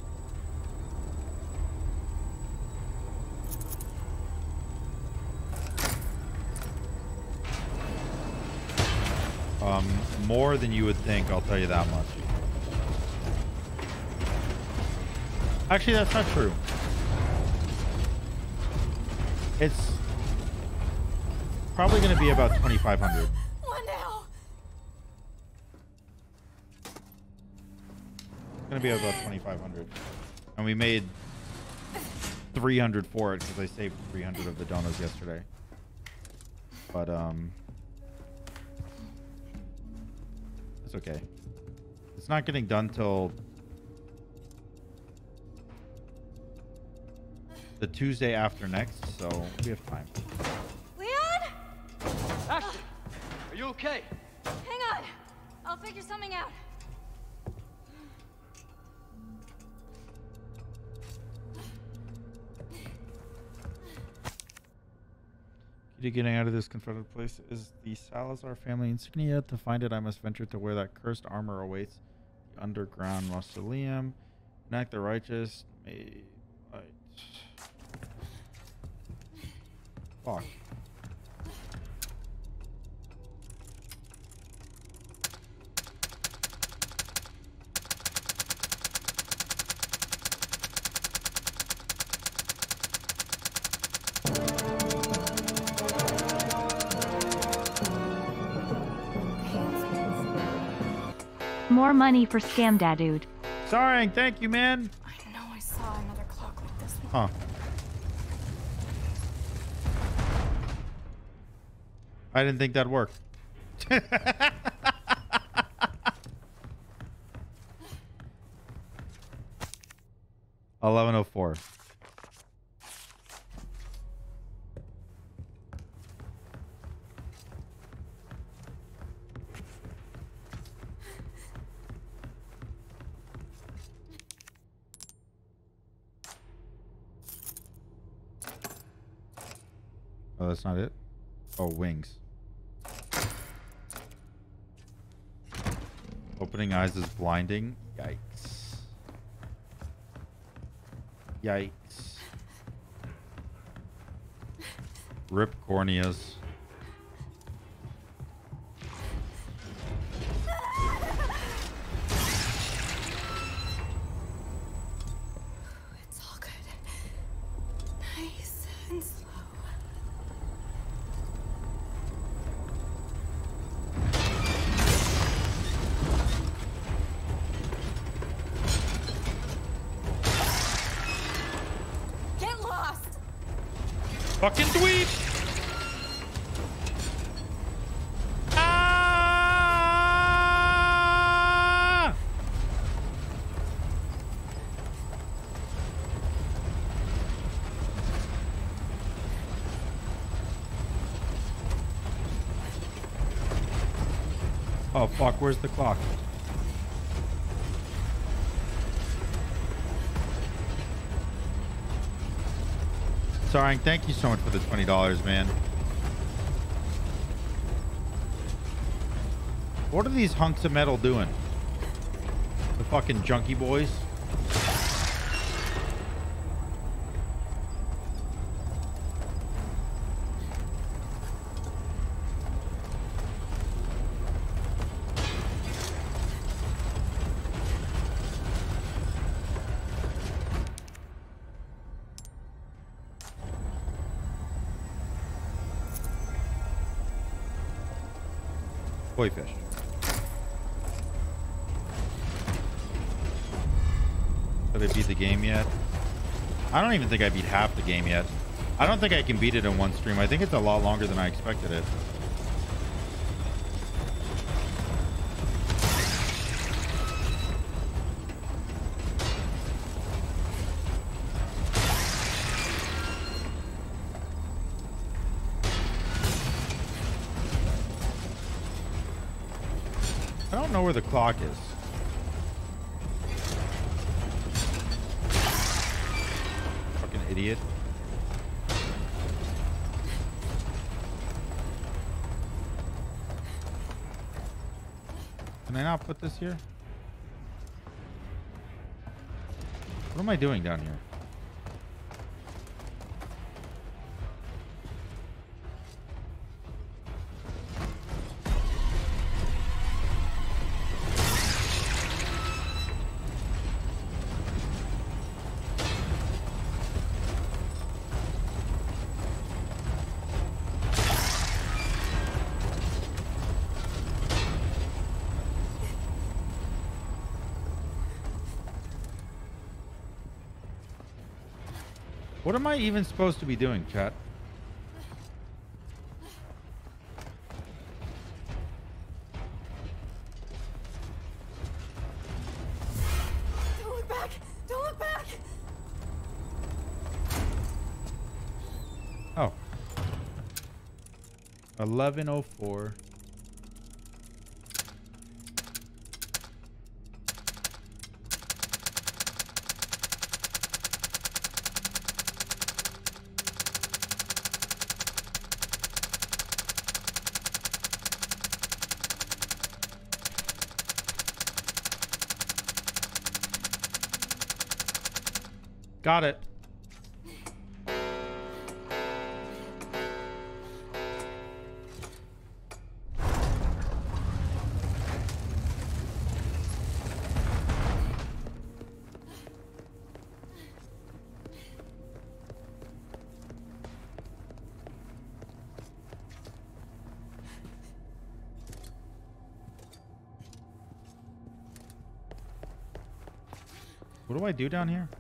um, more than you would think, I'll tell you that much. Actually, that's not true. It's probably going to be about twenty-five hundred. What now? It's going to be about twenty-five hundred. And we made three hundred for it because I saved three hundred of the donuts yesterday. But, um... it's okay. It's not getting done till the Tuesday after next, so we have time. Leon? Ashley, are you okay? Hang on. I'll figure something out. Key to getting out of this confronted place is the Salazar family insignia. To find it, I must venture to where that cursed armor awaits. The underground mausoleum. Enact the righteous. May light. Fuck. More money for Scam Dad Dude. Sorry, thank you, man. I know I saw another clock like this one. Huh. I didn't think that'd work. eleven oh four. Oh, that's not it? Oh, wings. Opening eyes is blinding. Yikes. Yikes. Rip corneas. It's all good. Nice and slow. Get lost! Fucking dweeb! Ah! Oh fuck, where's the clock? Sorry, thank you so much for the twenty dollars, man. What are these hunks of metal doing? The fucking junkie boys? Koi fish. Did I beat the game yet? I don't even think I beat half the game yet. I don't think I can beat it in one stream. I think it's a lot longer than I expected it. I don't know where the clock is. Fucking idiot. Can I not put this here? What am I doing down here? What am I even supposed to be doing, chat? Don't look back! Don't look back! Oh. eleven oh four. Got it. What do I do down here?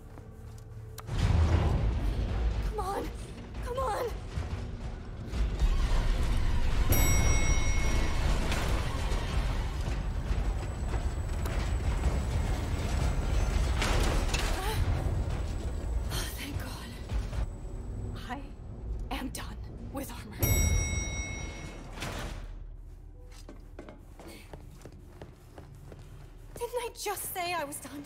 Come on! Come on! Oh, thank God. I am done with armor. Didn't I just say I was done?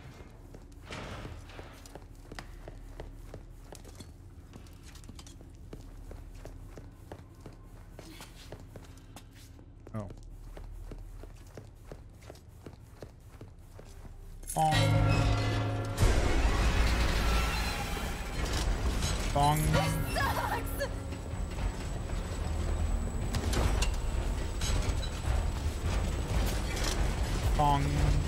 Oh. Bong. Bong. This sucks! Bong.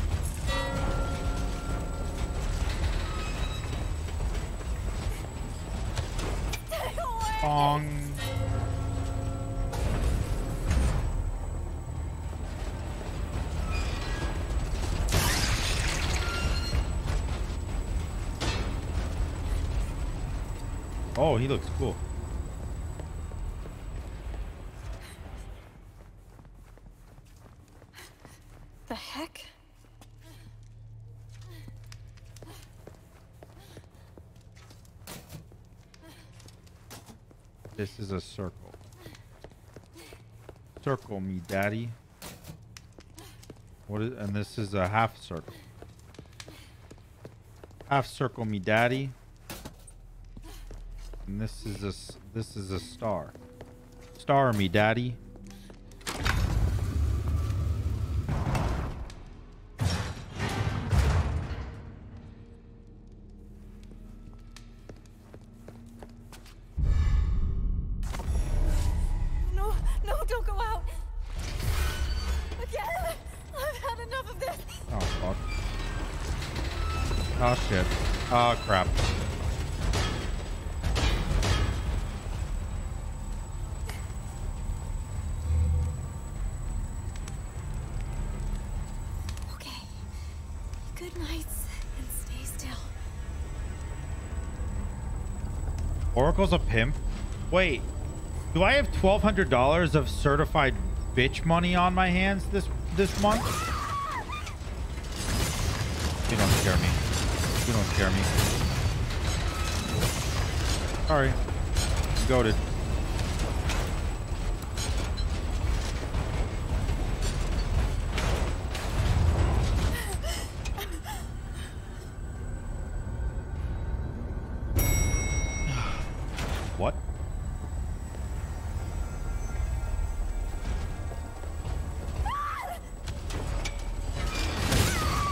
Stay away! Bong. Oh, he looks cool. The heck? This is a circle. Circle me, daddy. What is, and this is a half circle. Half circle me, daddy. And this is a s- this is a star. Star me, daddy. No, no, don't go out! Again! I've had enough of this! Oh fuck. Oh shit. Oh crap. Okay. Good nights, and stay still. Oracle's a pimp. Wait, do I have twelve hundred dollars of certified bitch money on my hands this this month? You don't scare me. You don't scare me. Sorry. Goated. What?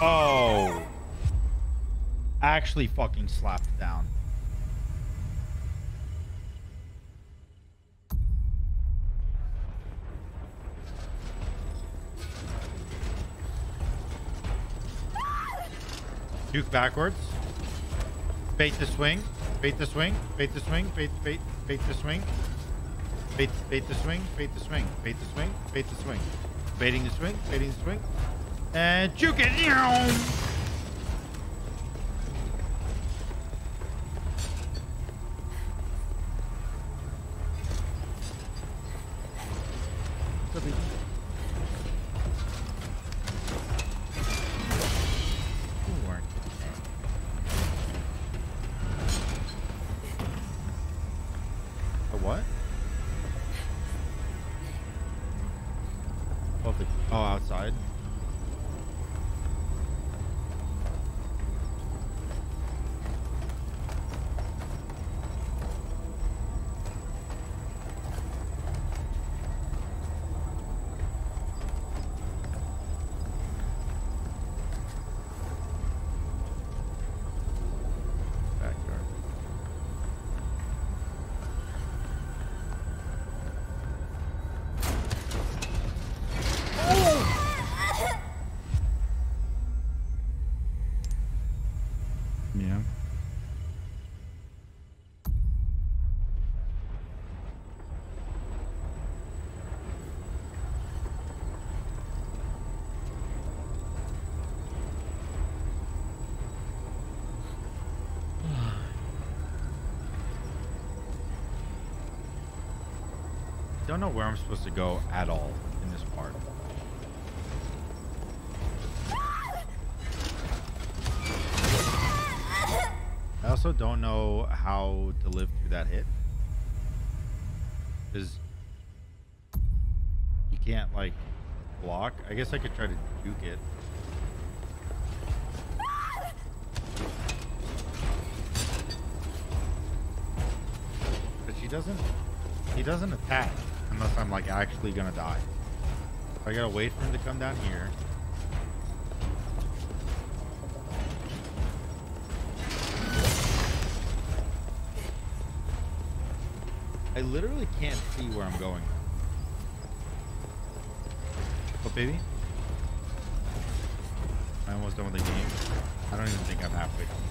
Oh. Actually fucking slapped down. Juke backwards. Bait the swing. Bait the swing. Bait the swing. Bait, bait, bait the swing. Bait, bait the swing. Bait the swing. Bait the swing. Bait the swing. Baiting the swing. Baiting the swing. And juke it. I don't know where I'm supposed to go at all in this part. I also don't know how to live through that hit. Because you can't like block. I guess I could try to juke it. But she doesn't, he doesn't attack. Unless I'm like actually gonna die. So I gotta wait for him to come down here. I literally can't see where I'm going. What, baby? I'm almost done with the game. I don't even think I'm halfway done.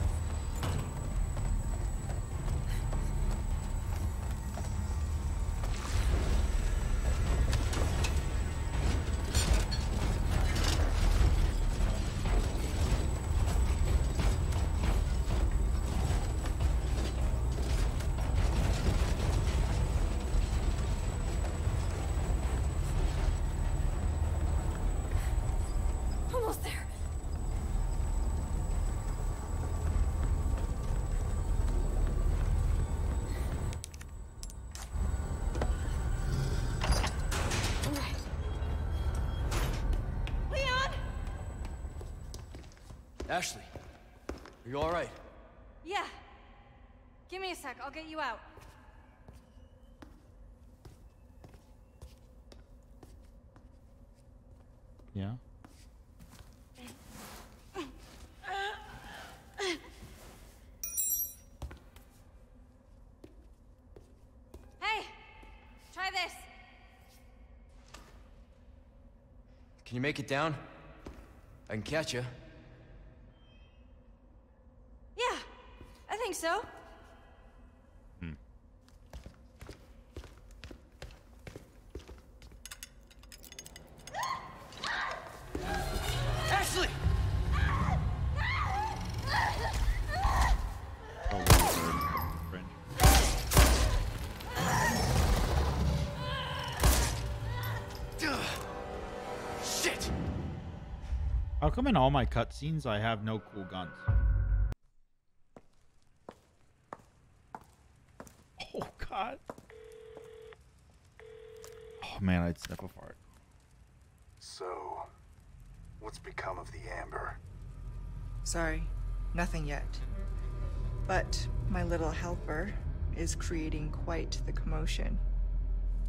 Ashley, are you all right? Yeah. Give me a sec. I'll get you out. Yeah. Hey, try this. Can you make it down? I can catch you. Yeah, I think so. Hmm. Ashley! Shit! How come in all my cutscenes I have no cool guns? Oh god. Oh man, I'd step apart. So, what's become of the Amber? Sorry, nothing yet. But my little helper is creating quite the commotion.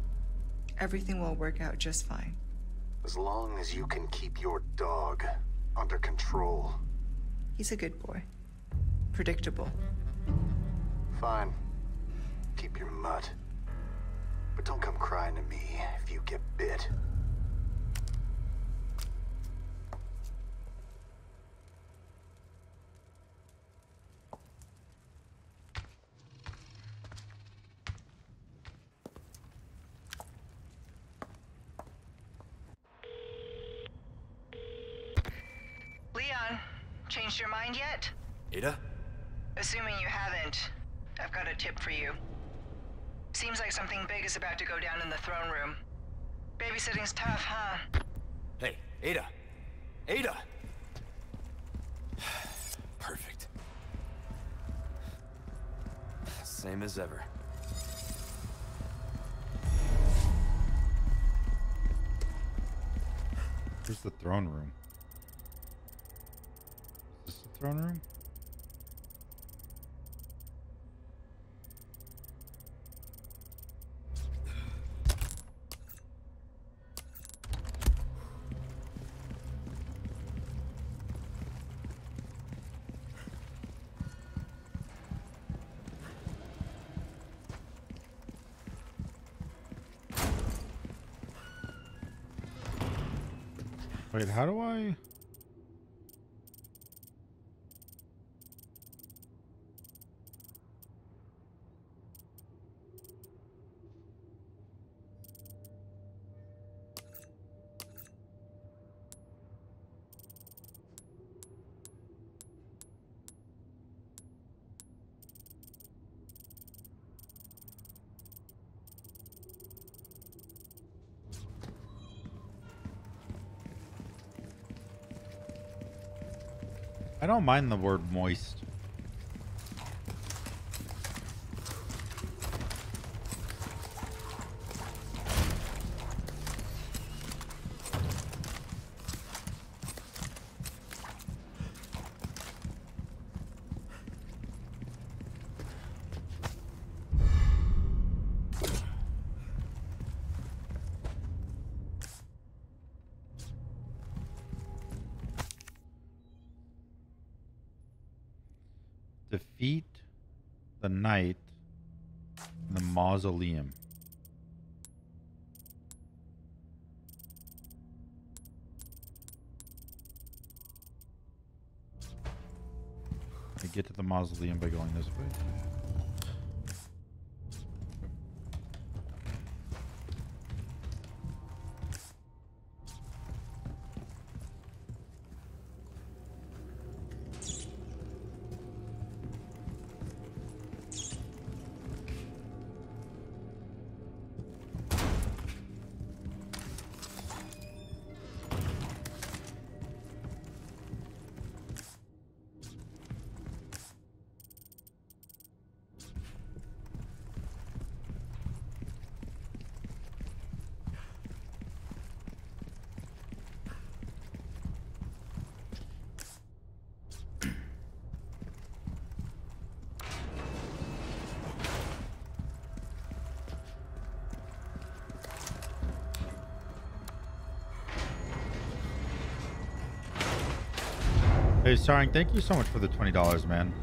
Everything will work out just fine. As long as you can keep your dog under control. He's a good boy. Predictable. Fine. Keep your mud. But don't come crying to me if you get bit. Leon, changed your mind yet? Ada? Assuming you haven't, I've got a tip for you. Seems like something big is about to go down in the throne room. Babysitting's tough, huh? Hey, Ada! Ada! Perfect. Same as ever. Here's the throne room. Is this the throne room? Wait, how do I... I don't mind the word moist. Defeat the knight in the mausoleum. I get to the mausoleum by going this way. Hey, Starring, thank you so much for the twenty dollars, man.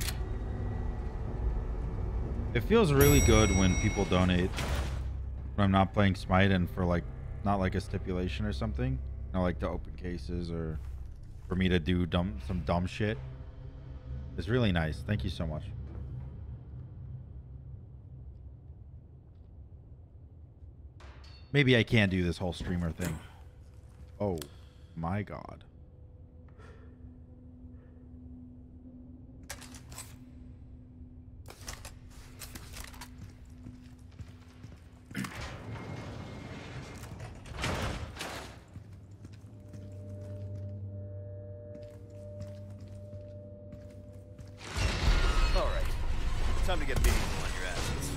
It feels really good when people donate when I'm not playing Smite and for like, not like a stipulation or something. You know, like to open cases or for me to do dumb, some dumb shit. It's really nice. Thank you so much. Maybe I can't do this whole streamer thing. Oh my God. Time to get meaningful on your asses.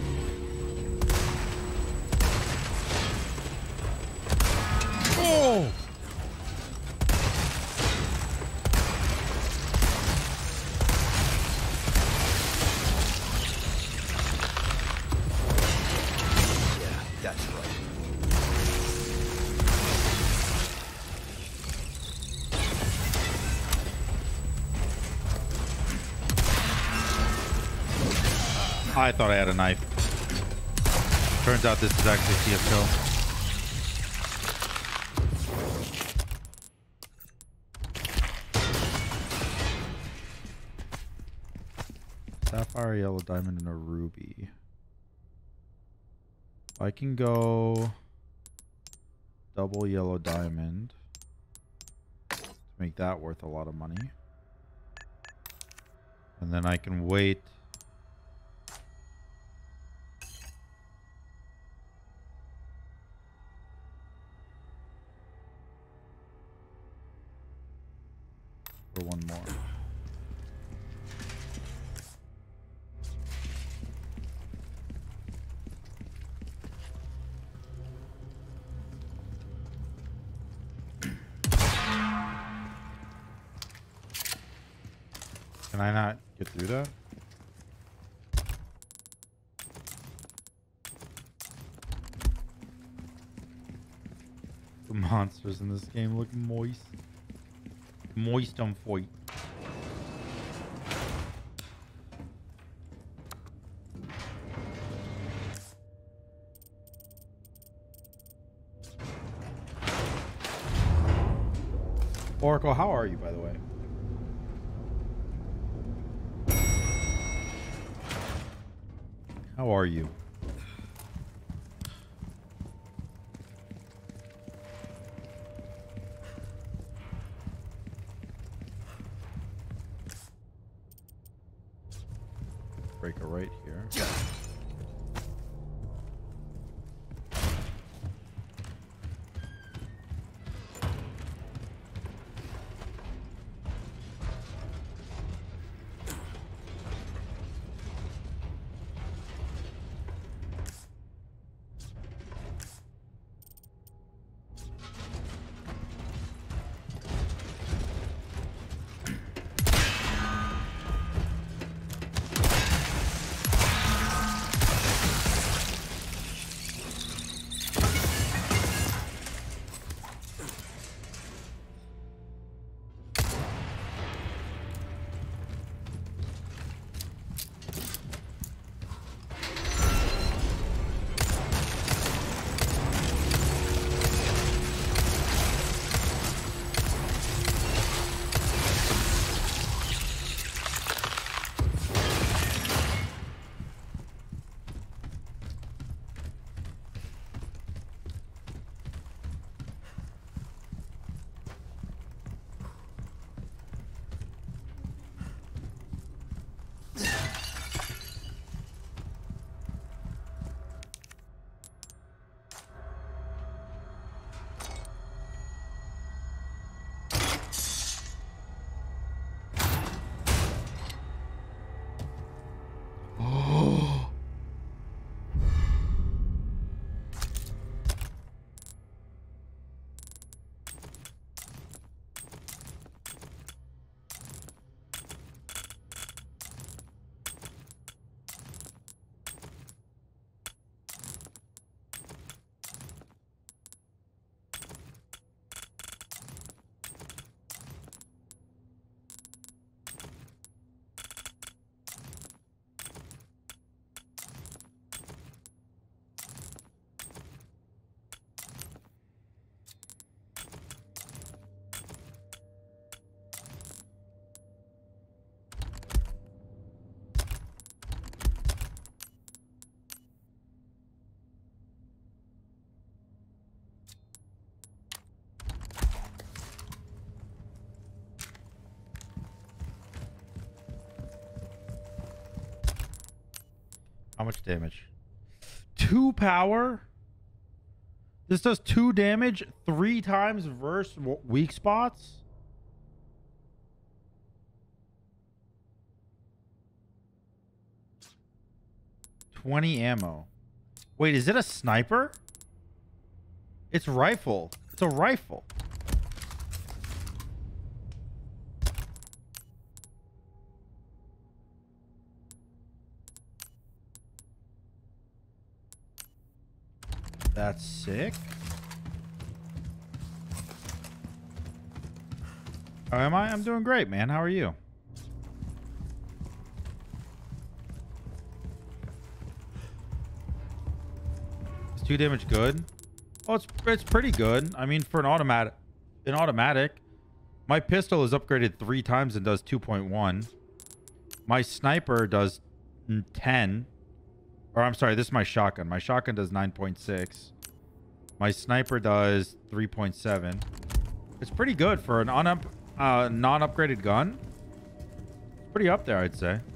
Oh! Yeah, that's right. I thought I had a knife. Turns out this is actually C S G O. Sapphire, yellow diamond, and a ruby. I can go double yellow diamond to make that worth a lot of money. And then I can wait. For one more. Can I not get through that? The monsters in this game look moist. Moist on foot. Oracle, how are you, by the way? How are you? Break a right here. How much damage? Two power? This does two damage three times versus weak spots? twenty ammo. Wait, is it a sniper? It's rifle. It's a rifle. That's sick. How am I? I'm doing great, man. How are you? Is two damage good? Oh, it's it's pretty good. I mean, for an automatic, an automatic, my pistol is upgraded three times and does two point one. My sniper does ten. Or I'm sorry, this is my shotgun. My shotgun does nine point six. My sniper does three point seven. It's pretty good for an un uh, non-upgraded gun. It's pretty up there, I'd say.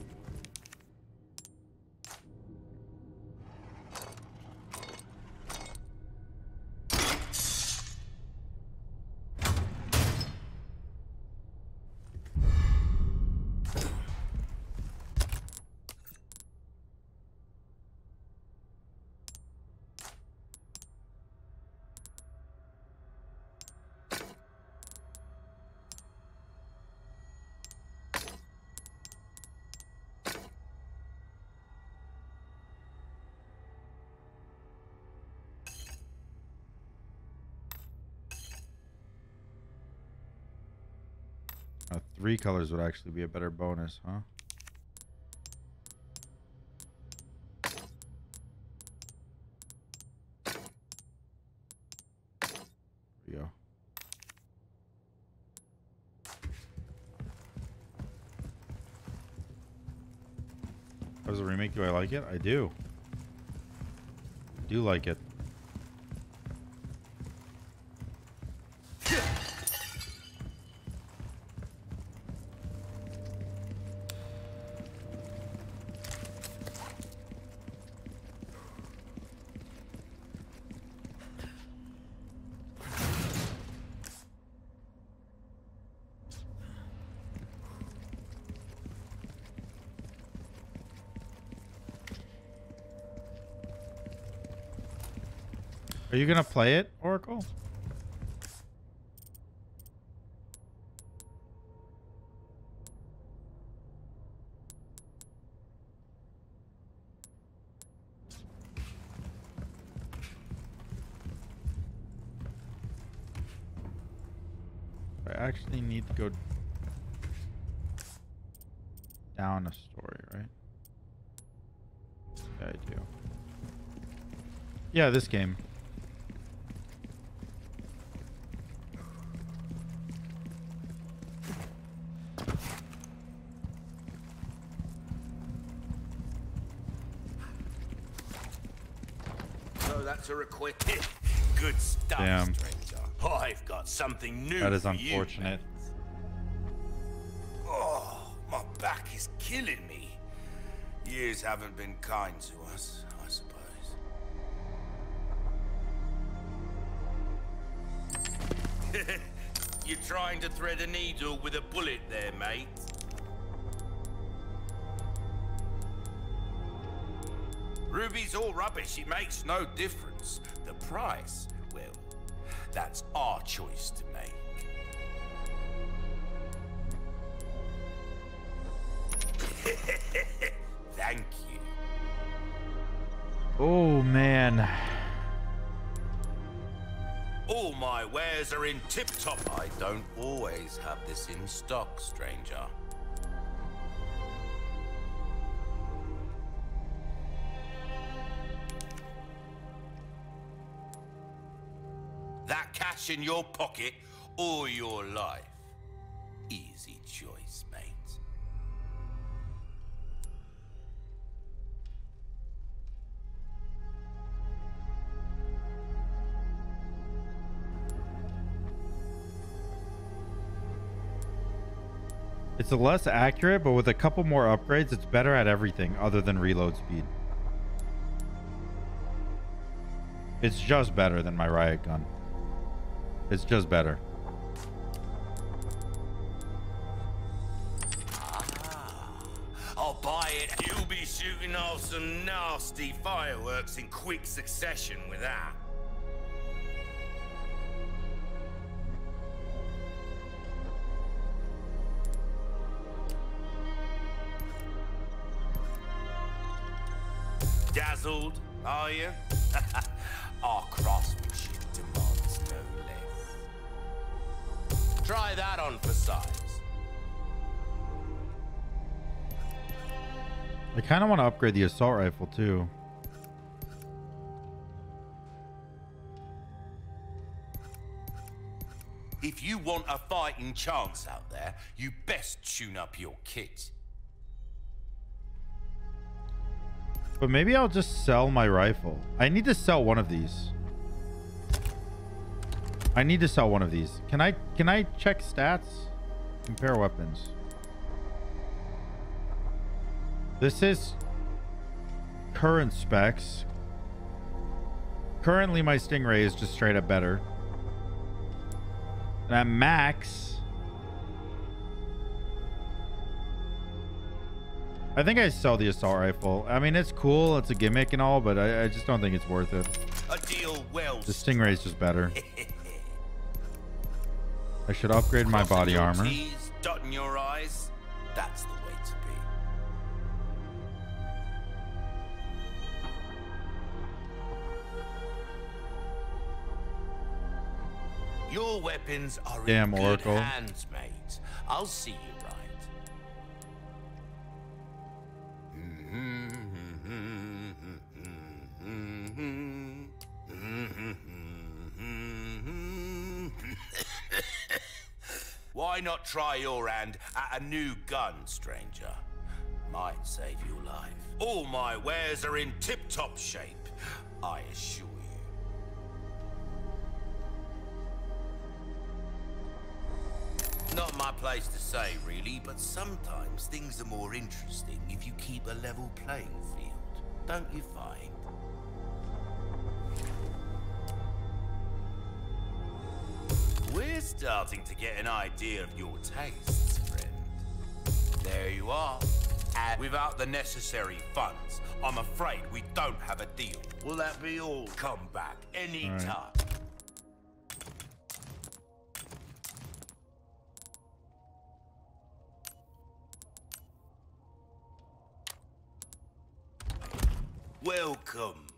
Uh, three colors would actually be a better bonus, huh? There we go. How's the remake? Do I like it? I do. I do like it. Are you gonna play it, Oracle? I actually need to go down a story, right? Yeah, I do. Yeah, this game. To request. Good stuff, Damn. stranger. I've got something new. That is for unfortunate. You, oh, my back is killing me. Years haven't been kind to us, I suppose. You're trying to thread a needle with a bullet there, mate. Ruby's all rubbish. It makes no difference. The price, well, that's our choice to make. Thank you. Oh, man. All my wares are in tip-top. I don't always have this in stock, stranger. That cash in your pocket or your life. Easy choice, mate. It's a less accurate, but with a couple more upgrades, it's better at everything other than reload speed. It's just better than my riot gun. It's just better. Ah, I'll buy it. You'll be shooting off some nasty fireworks in quick succession with that. Dazzled, are you? Our craftsmanship demands no less. Try that on for size. I kind of want to upgrade the assault rifle too. If you want a fighting chance out there, you best tune up your kit. But maybe I'll just sell my rifle. I need to sell one of these. I need to sell one of these. Can I can I check stats? Compare weapons. This is current specs. Currently my Stingray is just straight up better. And at max, I think I sell the assault rifle. I mean, it's cool, it's a gimmick and all, but I, I just don't think it's worth it. A deal well. The Stingray is just better. I should upgrade my body armor. T's, dotting your eyes. That's the way to be. Your weapons are Damn, in Oracle. good hands, mate. I'll see you right. Why not try your hand at a new gun, stranger? Might save your life. All my wares are in tip-top shape, I assure you. Not my place to say, really, but sometimes things are more interesting if you keep a level playing field, don't you find? We're starting to get an idea of your tastes, friend. There you are. And without the necessary funds, I'm afraid we don't have a deal. Will that be all? Come back any All right. time. Welcome.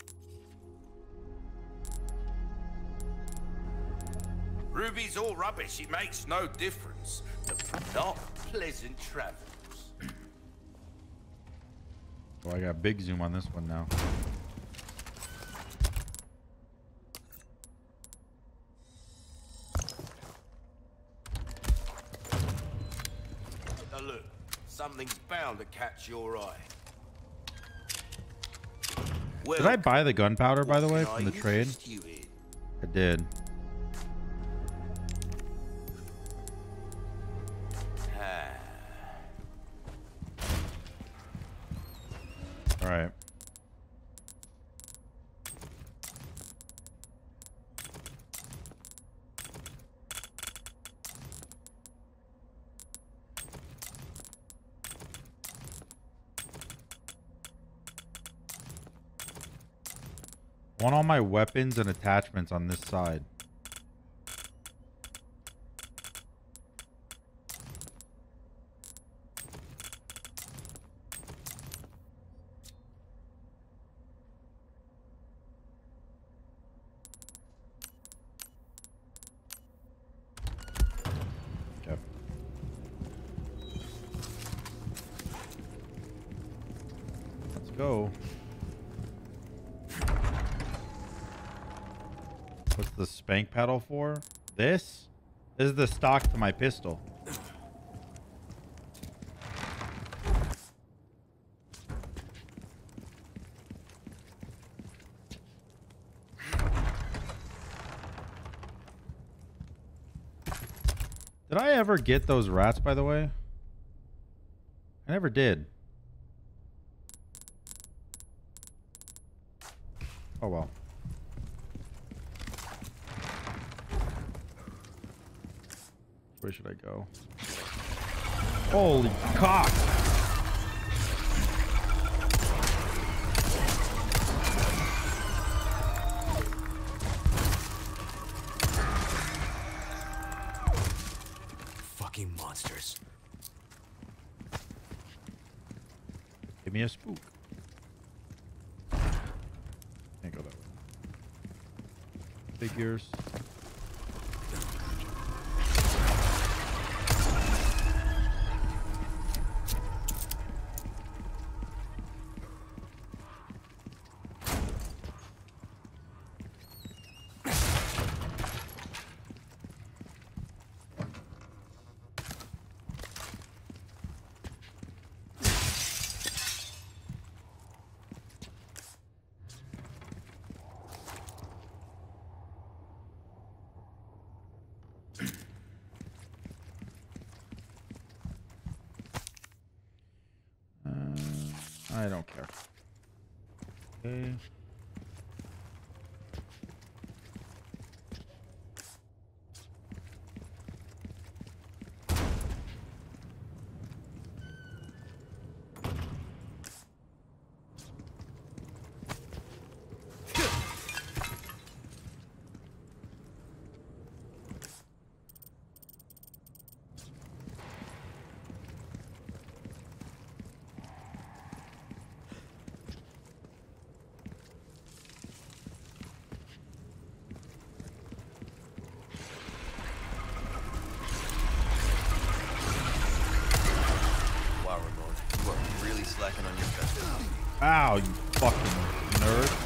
Ruby's all rubbish. It makes no difference. The not pleasant travels. Oh, I got big zoom on this one now. Now look, something's bound to catch your eye. Well, Did I buy the gunpowder, by the way, what from the can I trade? interest you in? I did. All right. I want all my weapons and attachments on this side. Okay. Let's go. What's the spank pedal for? This? This is the stock to my pistol. Did I ever get those rats, by the way? I never did. Oh well. Where should I go? Holy cock! Fucking monsters. Give me a spook. Can't go that way. Figures. Okay. Slacking on your custody. Ow, you fucking nerd.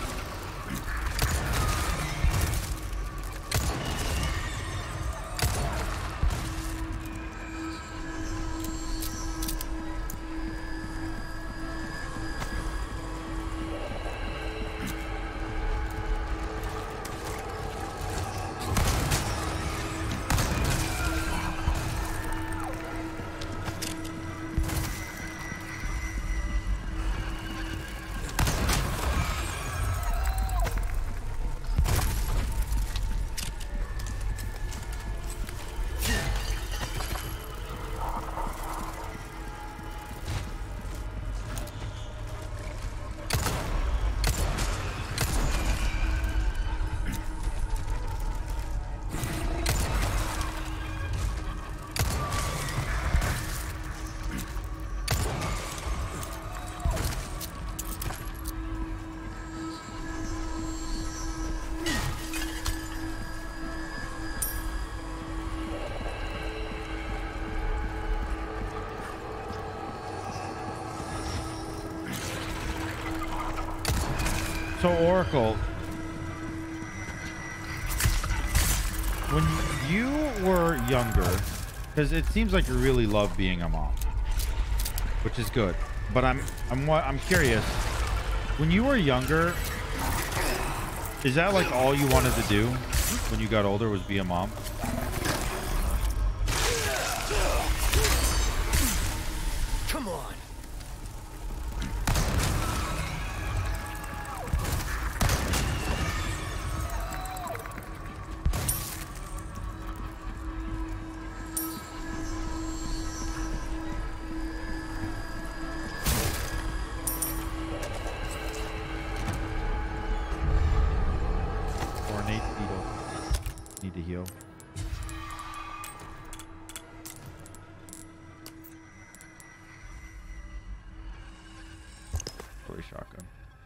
So Oracle, when you were younger, because it seems like you really love being a mom, which is good. But I'm I'm what I'm curious. When you were younger, is that like all you wanted to do when you got older was be a mom? Come on. Need to heal. Toy shotgun.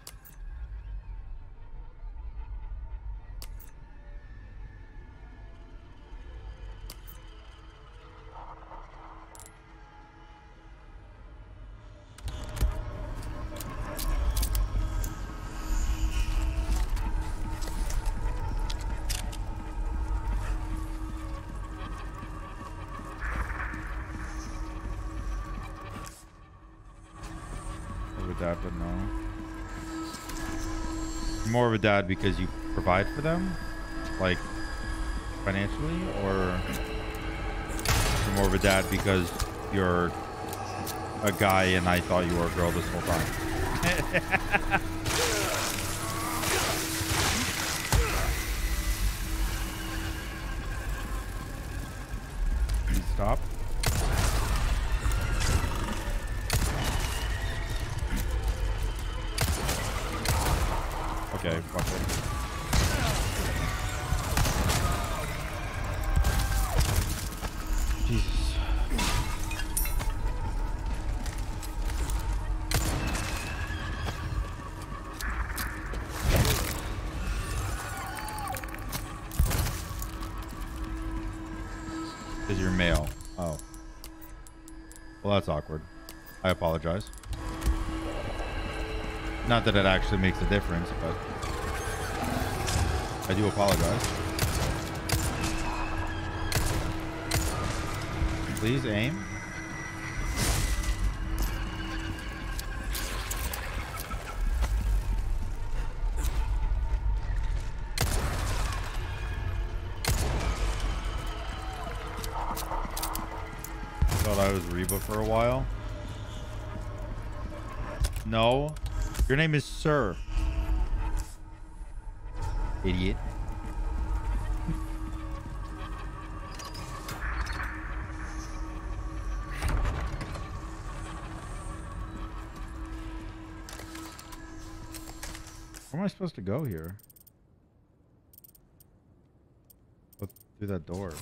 Dad, but no. You're more of a dad because you provide for them, like financially, or you're more of a dad because you're a guy and I thought you were a girl this whole time. Stop. Okay, fuck it. Jesus. Because you're male. Oh. Well, that's awkward. I apologize. Not that it actually makes a difference, but I do apologize. Please aim. Thought I was Reba for a while. No. Your name is Sir. Idiot. Where am I supposed to go here? Go through that door.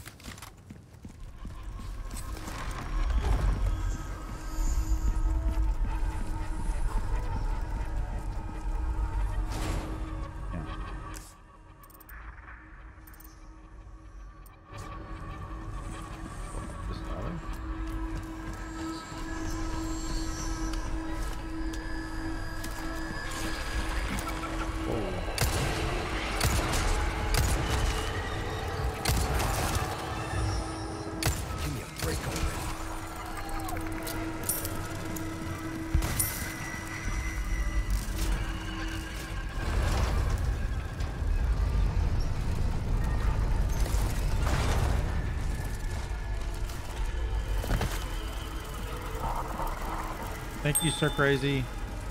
Thank you, Sir Crazy.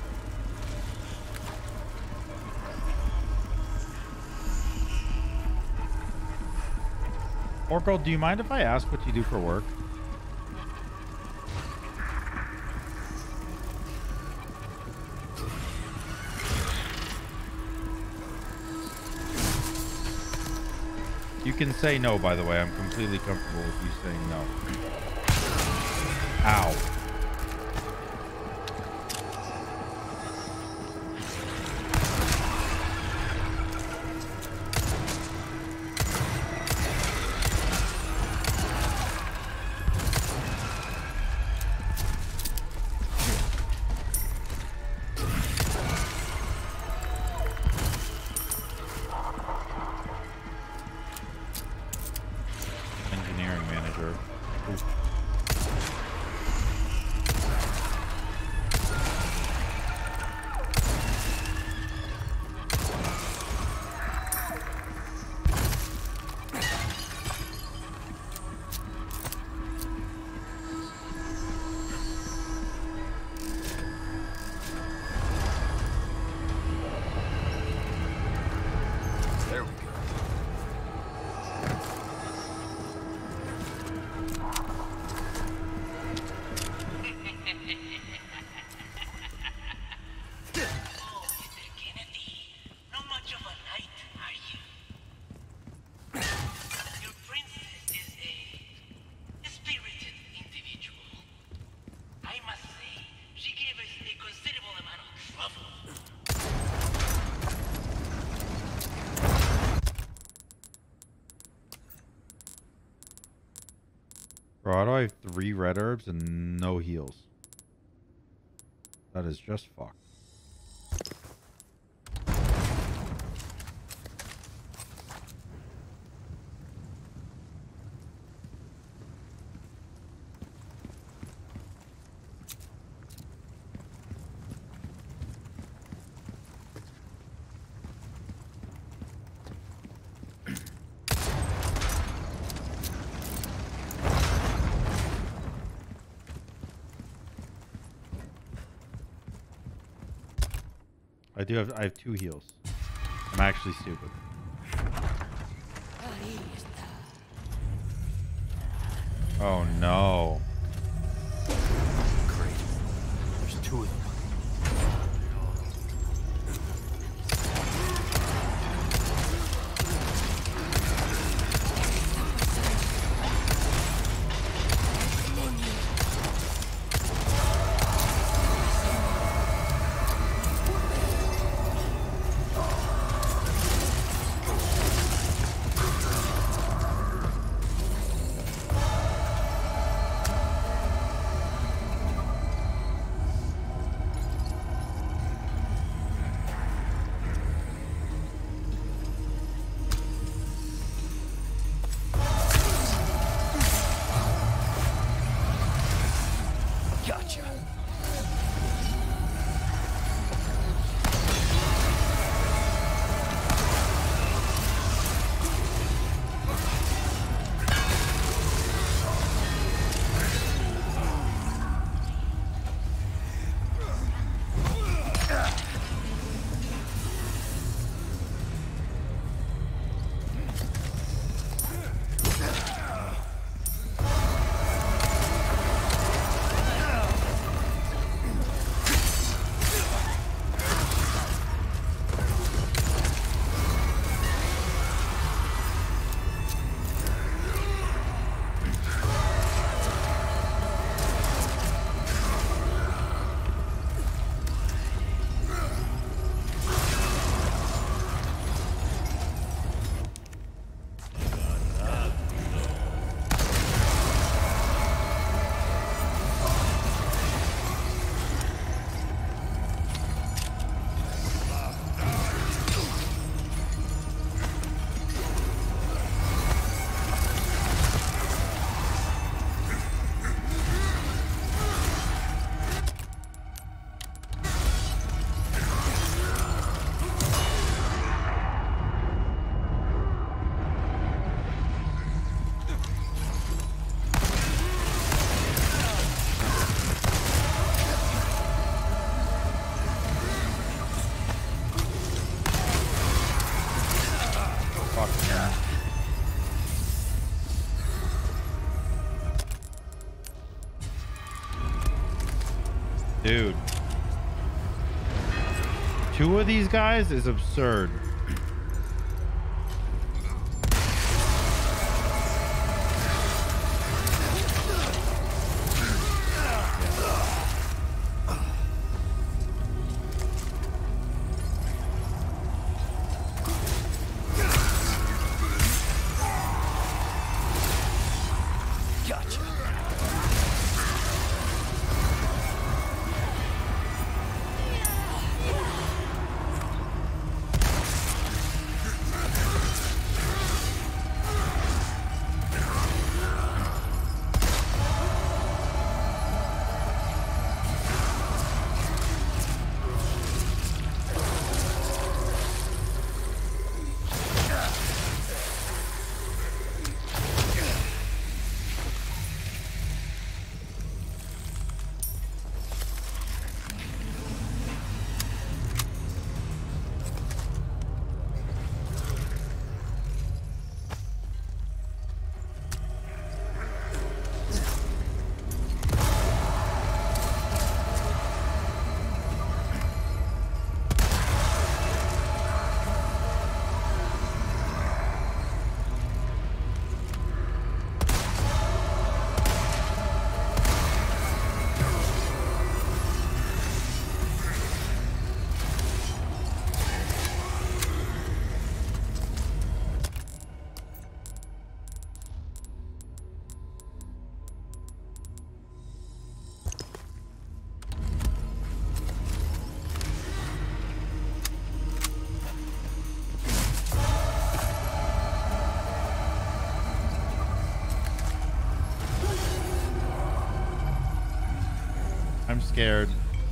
Orko, do you mind if I ask what you do for work? You can say no, by the way. I'm completely comfortable with you saying no. Ow. Bro, how do I have three red herbs and no heals? That is just fucked. I do have I have two heals. I'm actually stupid. Oh no. Great. There's two of them. Fuck yeah. Dude. Two of these guys is absurd. I'm scared.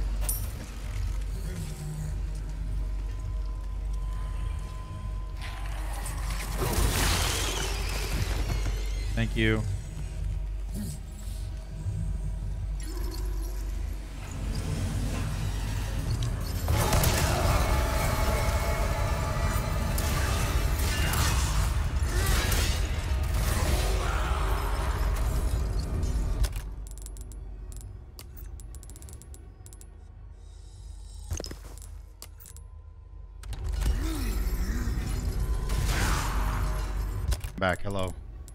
Thank you. Back, hello.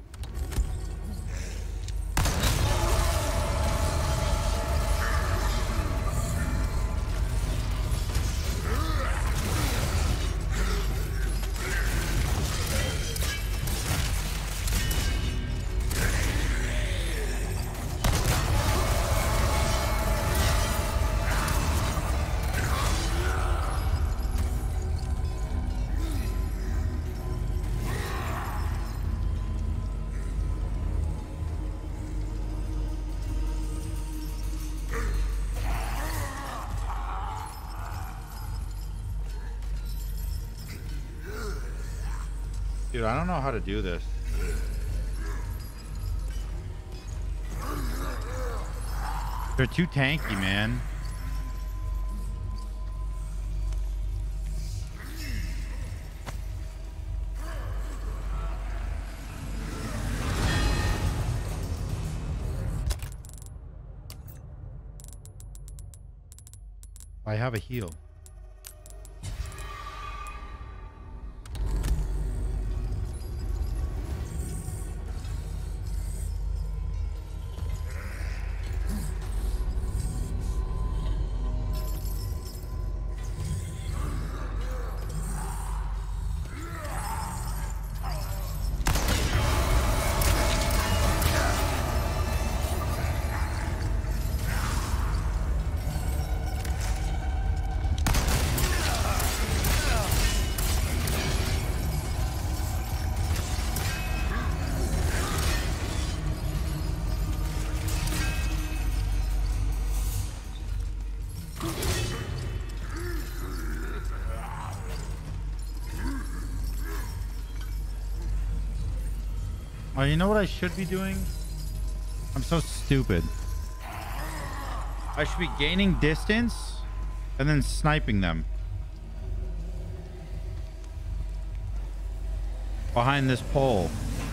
Dude, I don't know how to do this. They're too tanky, man. I have a heal. Oh, you know what I should be doing? I'm so stupid. I should be gaining distance and then sniping them. Behind this pole.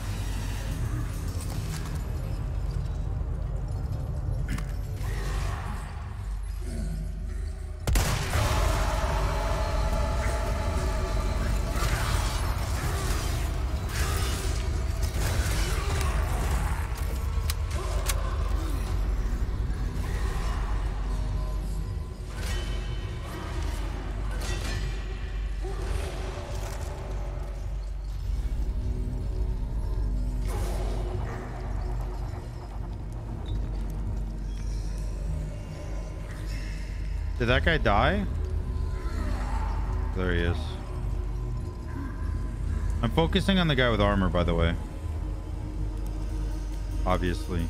Did that guy die? There he is. I'm focusing on the guy with armor, by the way. Obviously.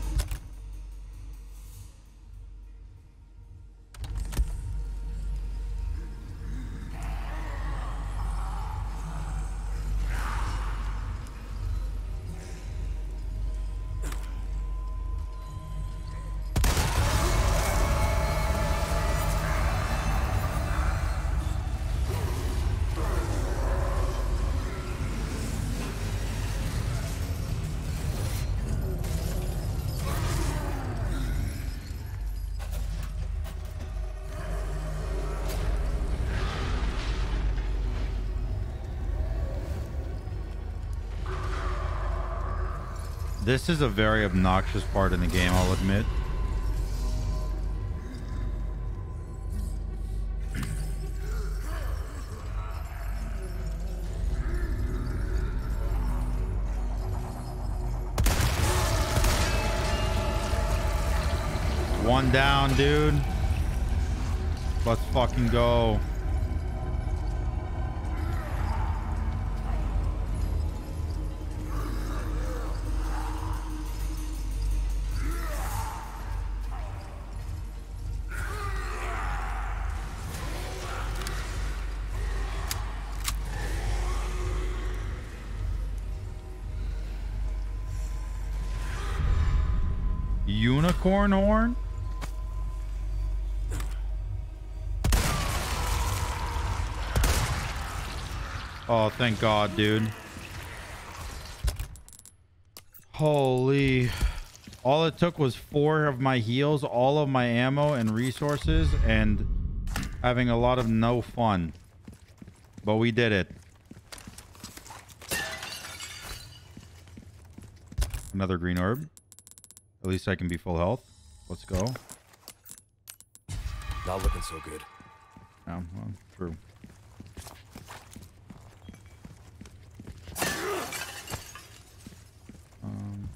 This is a very obnoxious part in the game, I'll admit. One down, dude. Let's fucking go. Unicorn horn? Oh, thank God, dude. Holy. All it took was four of my heals, all of my ammo and resources, and having a lot of no fun. But we did it. Another green orb. At least I can be full health. Let's go. Not looking so good. Oh, well, true. Um,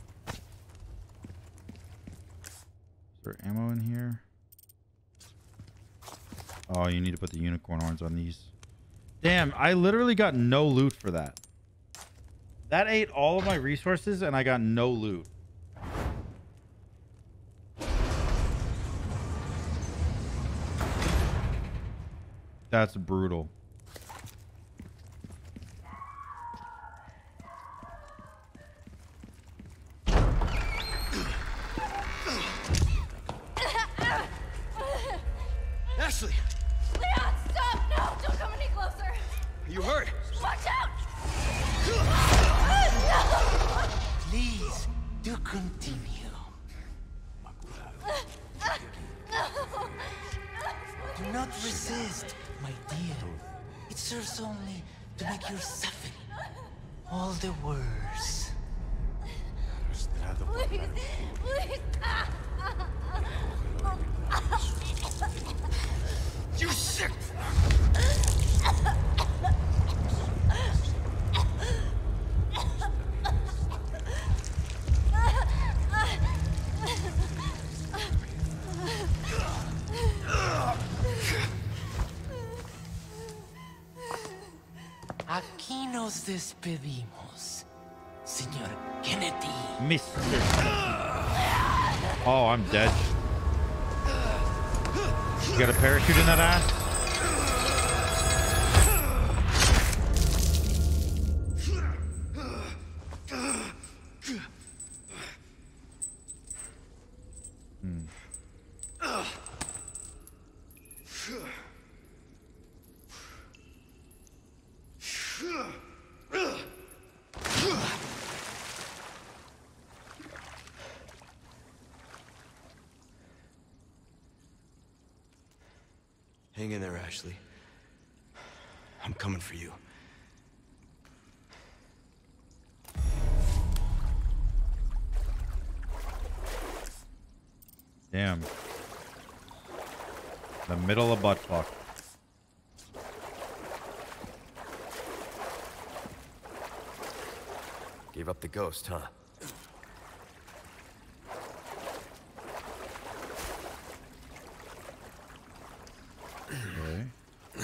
is there ammo in here? Oh, you need to put the unicorn horns on these. Damn, I literally got no loot for that. That ate all of my resources and I got no loot. That's brutal. Ashley! Leon, stop! No, don't come any closer! Are you hurt? Watch out! Please, do continue. Do not resist, my dear. It serves only to make your suffering all the worse. Please, please! You sick! Aquí nos despedimos, Señor Kennedy. Mister Oh, I'm dead. You got a parachute in that ass? Hmm. Hang in there, Ashley. I'm coming for you. Damn. The middle of butt fuck. Gave up the ghost, huh? Okay.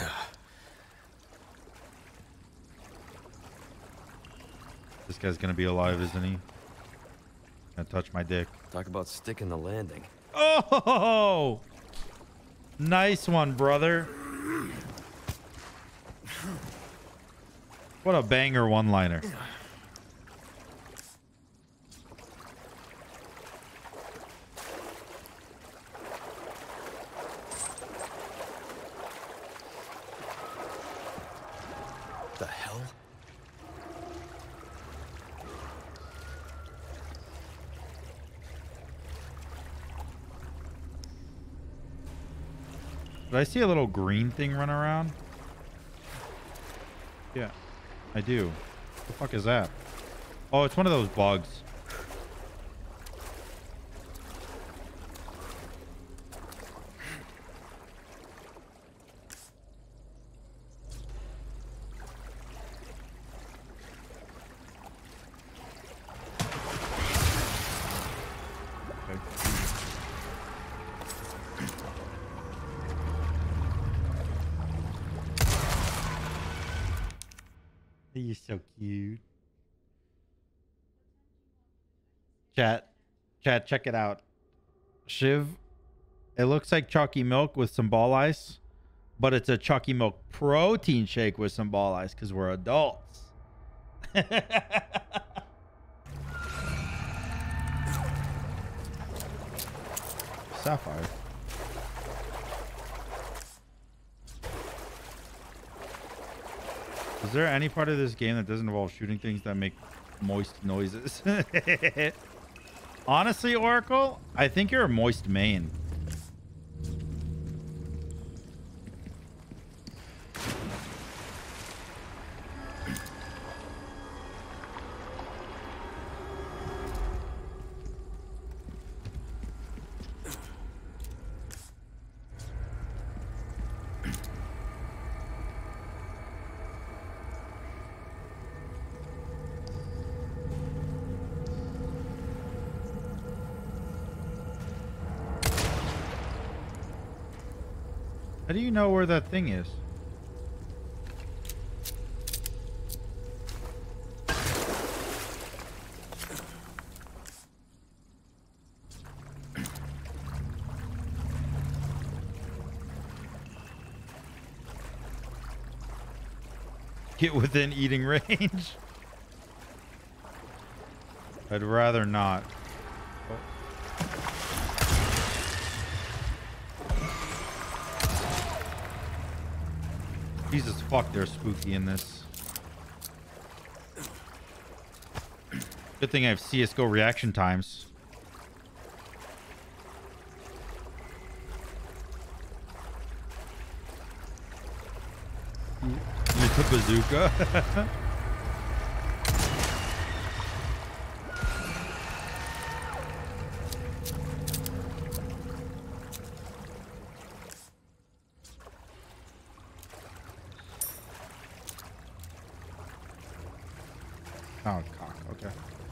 This guy's gonna be alive, isn't he? Gonna touch my dick. Talk about sticking the landing. Oh! Nice one, brother. What a banger one-liner. The hell? Did I see a little green thing run around? Yeah, I do. What the fuck is that? Oh, it's one of those bugs. You're so cute. Chat. Chat, check it out. Shiv, it looks like chalky milk with some ball ice, but it's a chalky milk protein shake with some ball ice because we're adults. Sapphire. Is there any part of this game that doesn't involve shooting things that make moist noises? Honestly, Oracle, I think you're a moist main. How do you know where that thing is? Get within eating range. I'd rather not. Oh. Jesus fuck, they're spooky in this. Good thing I have C S G O reaction times. With the bazooka. Oh, cock. Okay.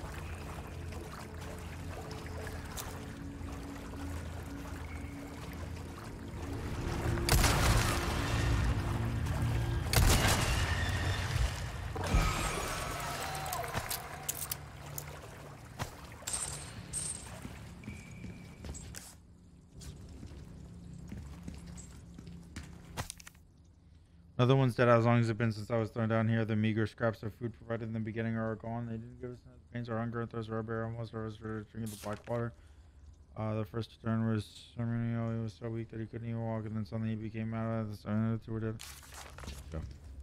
Another one's dead. As long as it's been since I was thrown down here, the meager scraps of food provided in the beginning are gone. They didn't give us enough pains or hunger. Those rubber almost or was drinking the black water. Uh, the first turn was, I mean, you know, he was so weak that he couldn't even walk, and then suddenly he became out of the sun. The two were dead. So.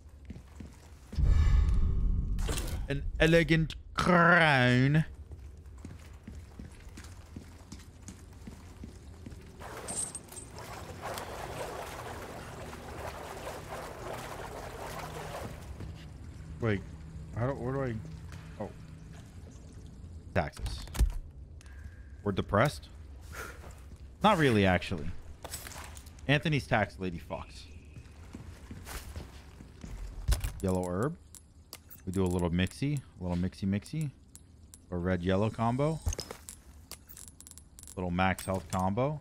An elegant crown. How do, where do I... Oh. Taxes. We're depressed? Not really, actually. Anthony's tax lady fucks. Yellow herb. We do a little mixy. A little mixy mixy. A red yellow combo. Little max health combo.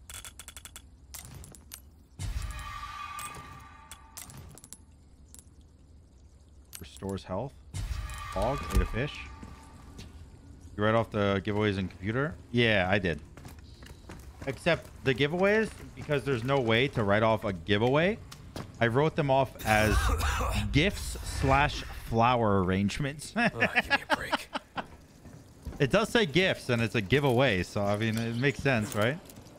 Restores health. Hog. Ate a fish. You write off the giveaways in computer? Yeah, I did. Except the giveaways, because there's no way to write off a giveaway, I wrote them off as gifts slash flower arrangements. Oh, give me a break. It does say gifts, and it's a giveaway, so I mean, it makes sense, right?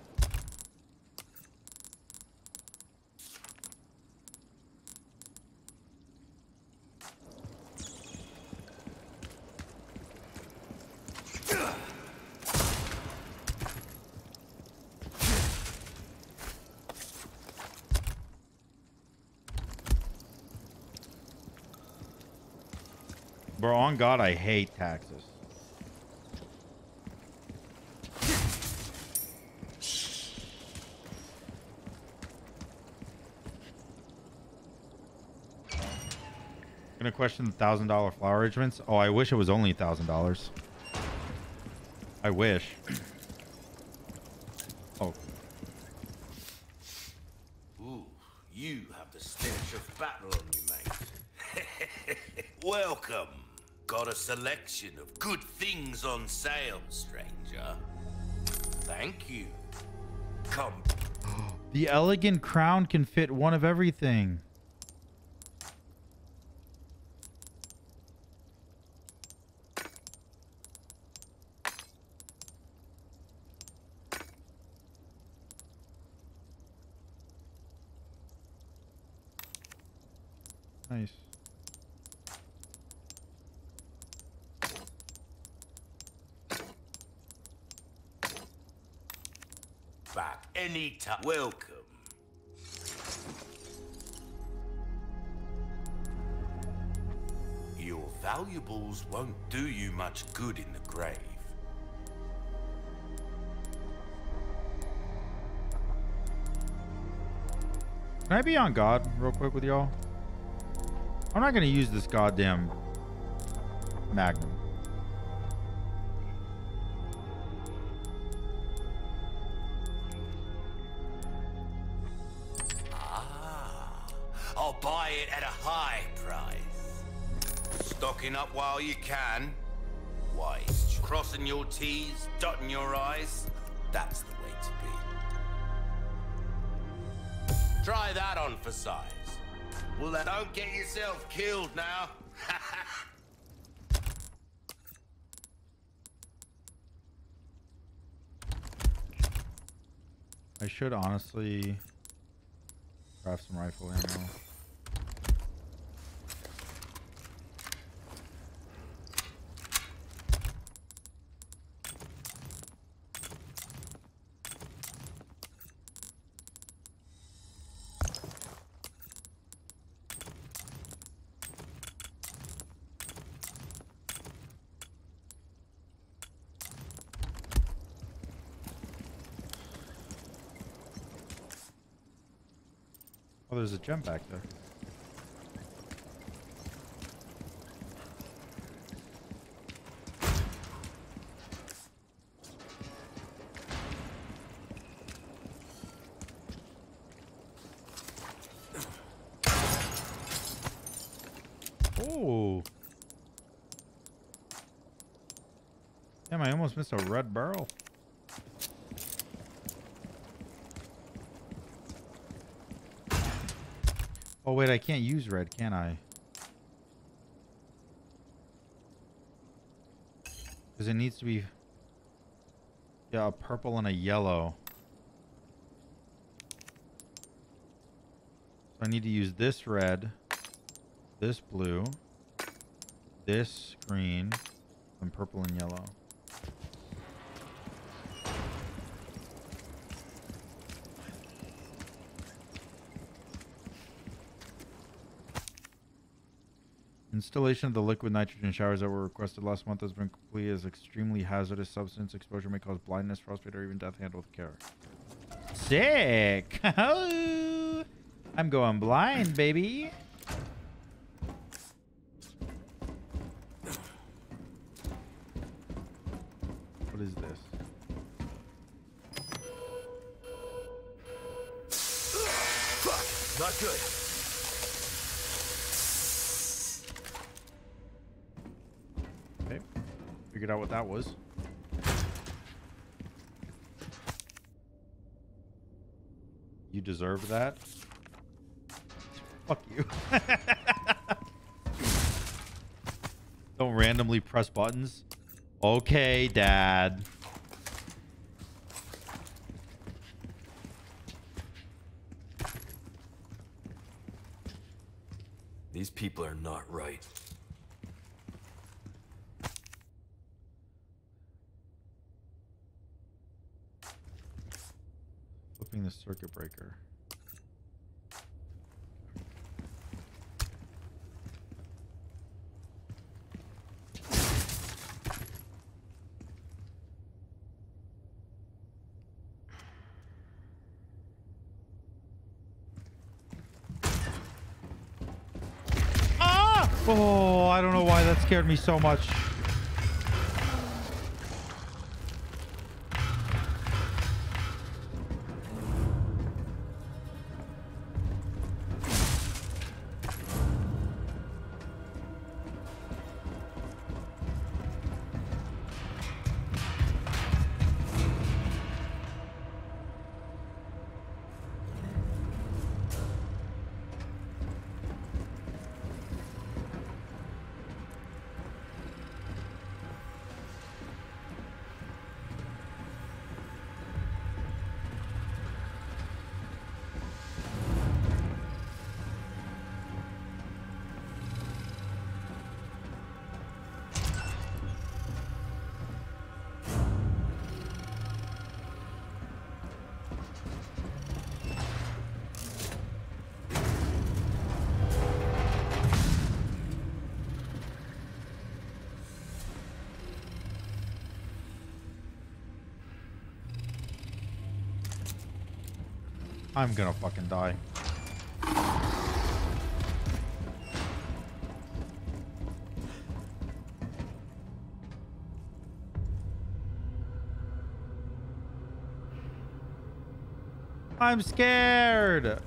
Bro, on God, I hate taxes. Gonna question the thousand dollar flower arrangements. Oh, I wish it was only a thousand dollars. I wish. Oh. Ooh, you have the stench of battle on you, mate. Welcome. Got a selection of good things on sale, stranger. Thank you. Come. The elegant crown can fit one of everything. Nice. Back anytime. Welcome. Your valuables won't do you much good in the grave. Can I be on God real quick with y'all? I'm not gonna use this goddamn Magnum. Ah, I'll buy it at a high price. Stocking up while you can. Wise. Crossing your T's, dotting your I's. That's the way to be. Try that on for size. Well, then don't get yourself killed now. I should honestly craft some rifle ammo. Oh, there's a gem back there. Oh. Damn, I almost missed a red barrel. Oh, wait, I can't use red, can I? Because it needs to be... Yeah, a purple and a yellow. So I need to use this red, this blue, this green, and purple and yellow. Installation of the liquid nitrogen showers that were requested last month has been completed as extremely hazardous substance. Exposure may cause blindness, frostbite, or even death. Handled with care. Sick! I'm going blind, baby. What is this? Fuck! Not good. Okay. Figured out what that was. You deserve that. Fuck you. Don't randomly press buttons. Okay, Dad. These people are not right. Flipping the circuit breaker. Oh, I don't know why that scared me so much. I'm gonna fucking die. I'm scared.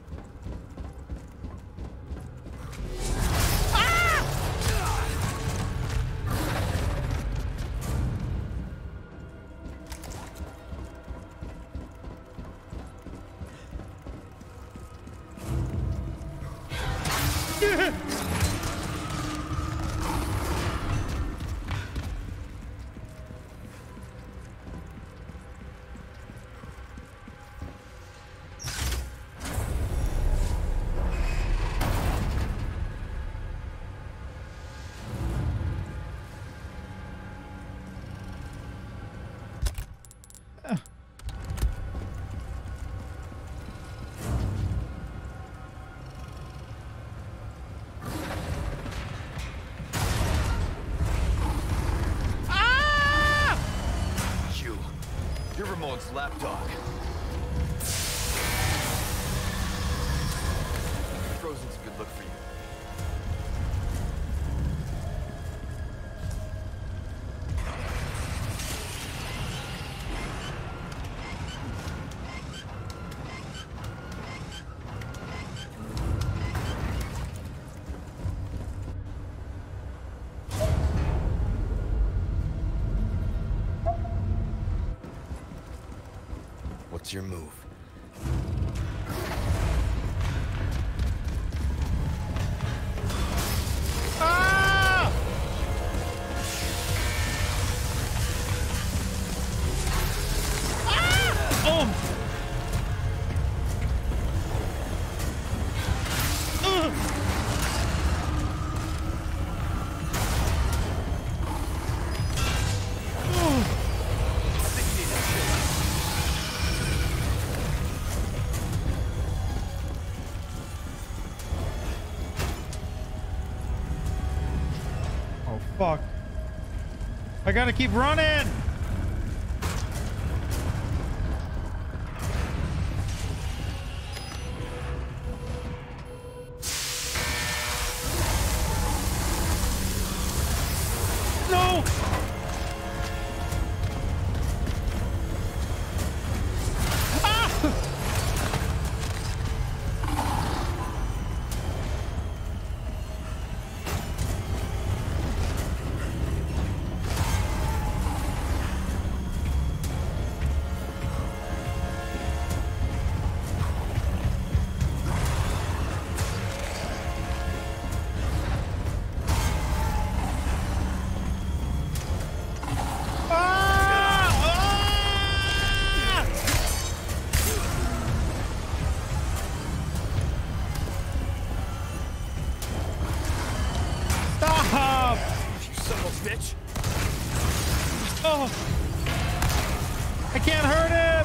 Ramon's lapdog. Frozen's a good look for you. What's your move? Ah! Ah! Oh! Ugh! Oh, fuck. I gotta keep running. No! Bitch. Oh, I can't hurt him.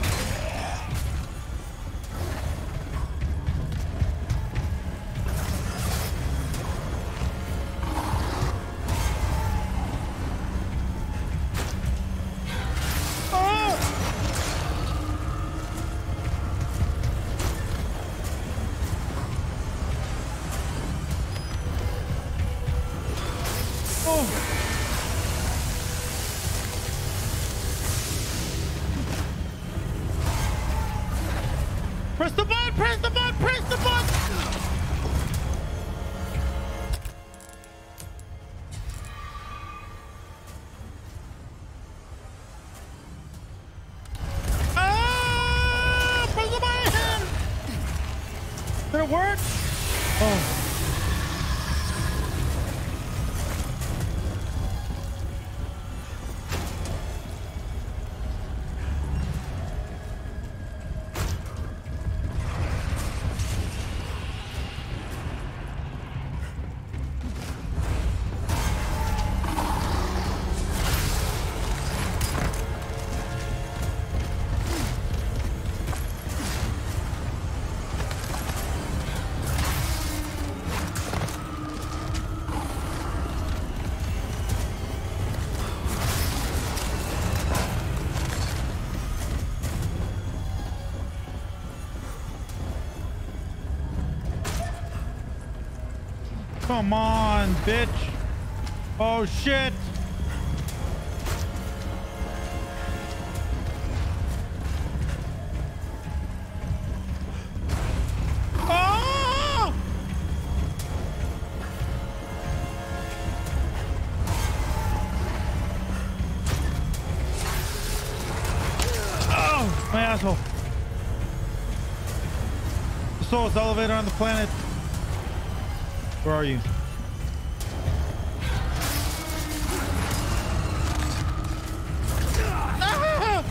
Oh. Oh. Press the button! Press the button! Press the button! Ah! Press the button! Did it work? Oh. Come on, bitch. Oh, shit. Oh! Oh, my asshole. The slowest elevator on the planet. Where are you? Ah!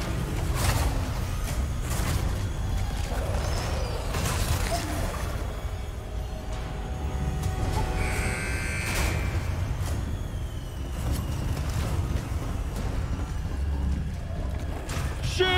Shit!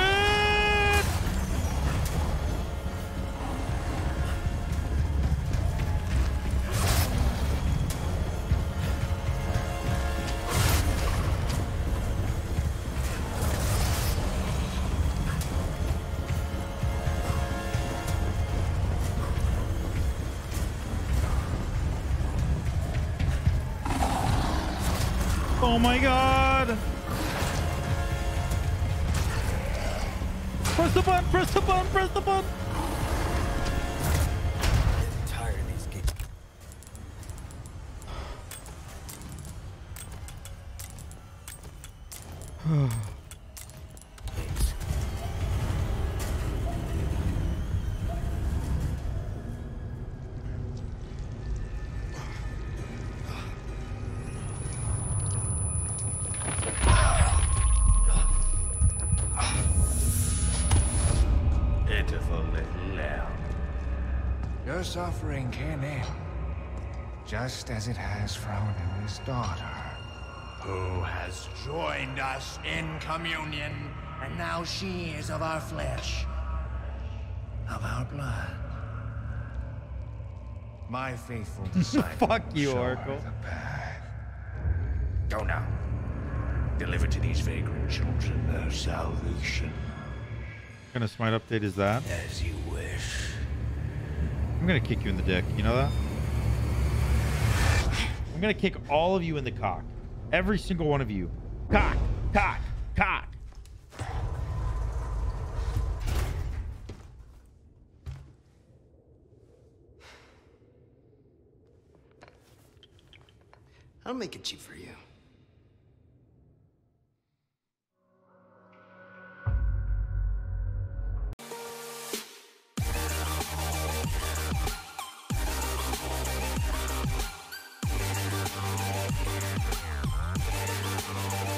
Oh my god! Press the button, press the button, press the button! I'm tired of these games. Pitiful little lamb. Your suffering came in, just as it has for our newest daughter. Who has joined us in communion, And now she is of our flesh, of our blood. My faithful disciple. Fuck you, showed her Oracle. the path. Go now. Deliver to these vagrant children their salvation. What kind of smite update is that? As you wish. I'm gonna kick you in the dick. You know that? I'm gonna kick all of you in the cock. Every single one of you. Cock, cock, cock. I'll make it cheap for you.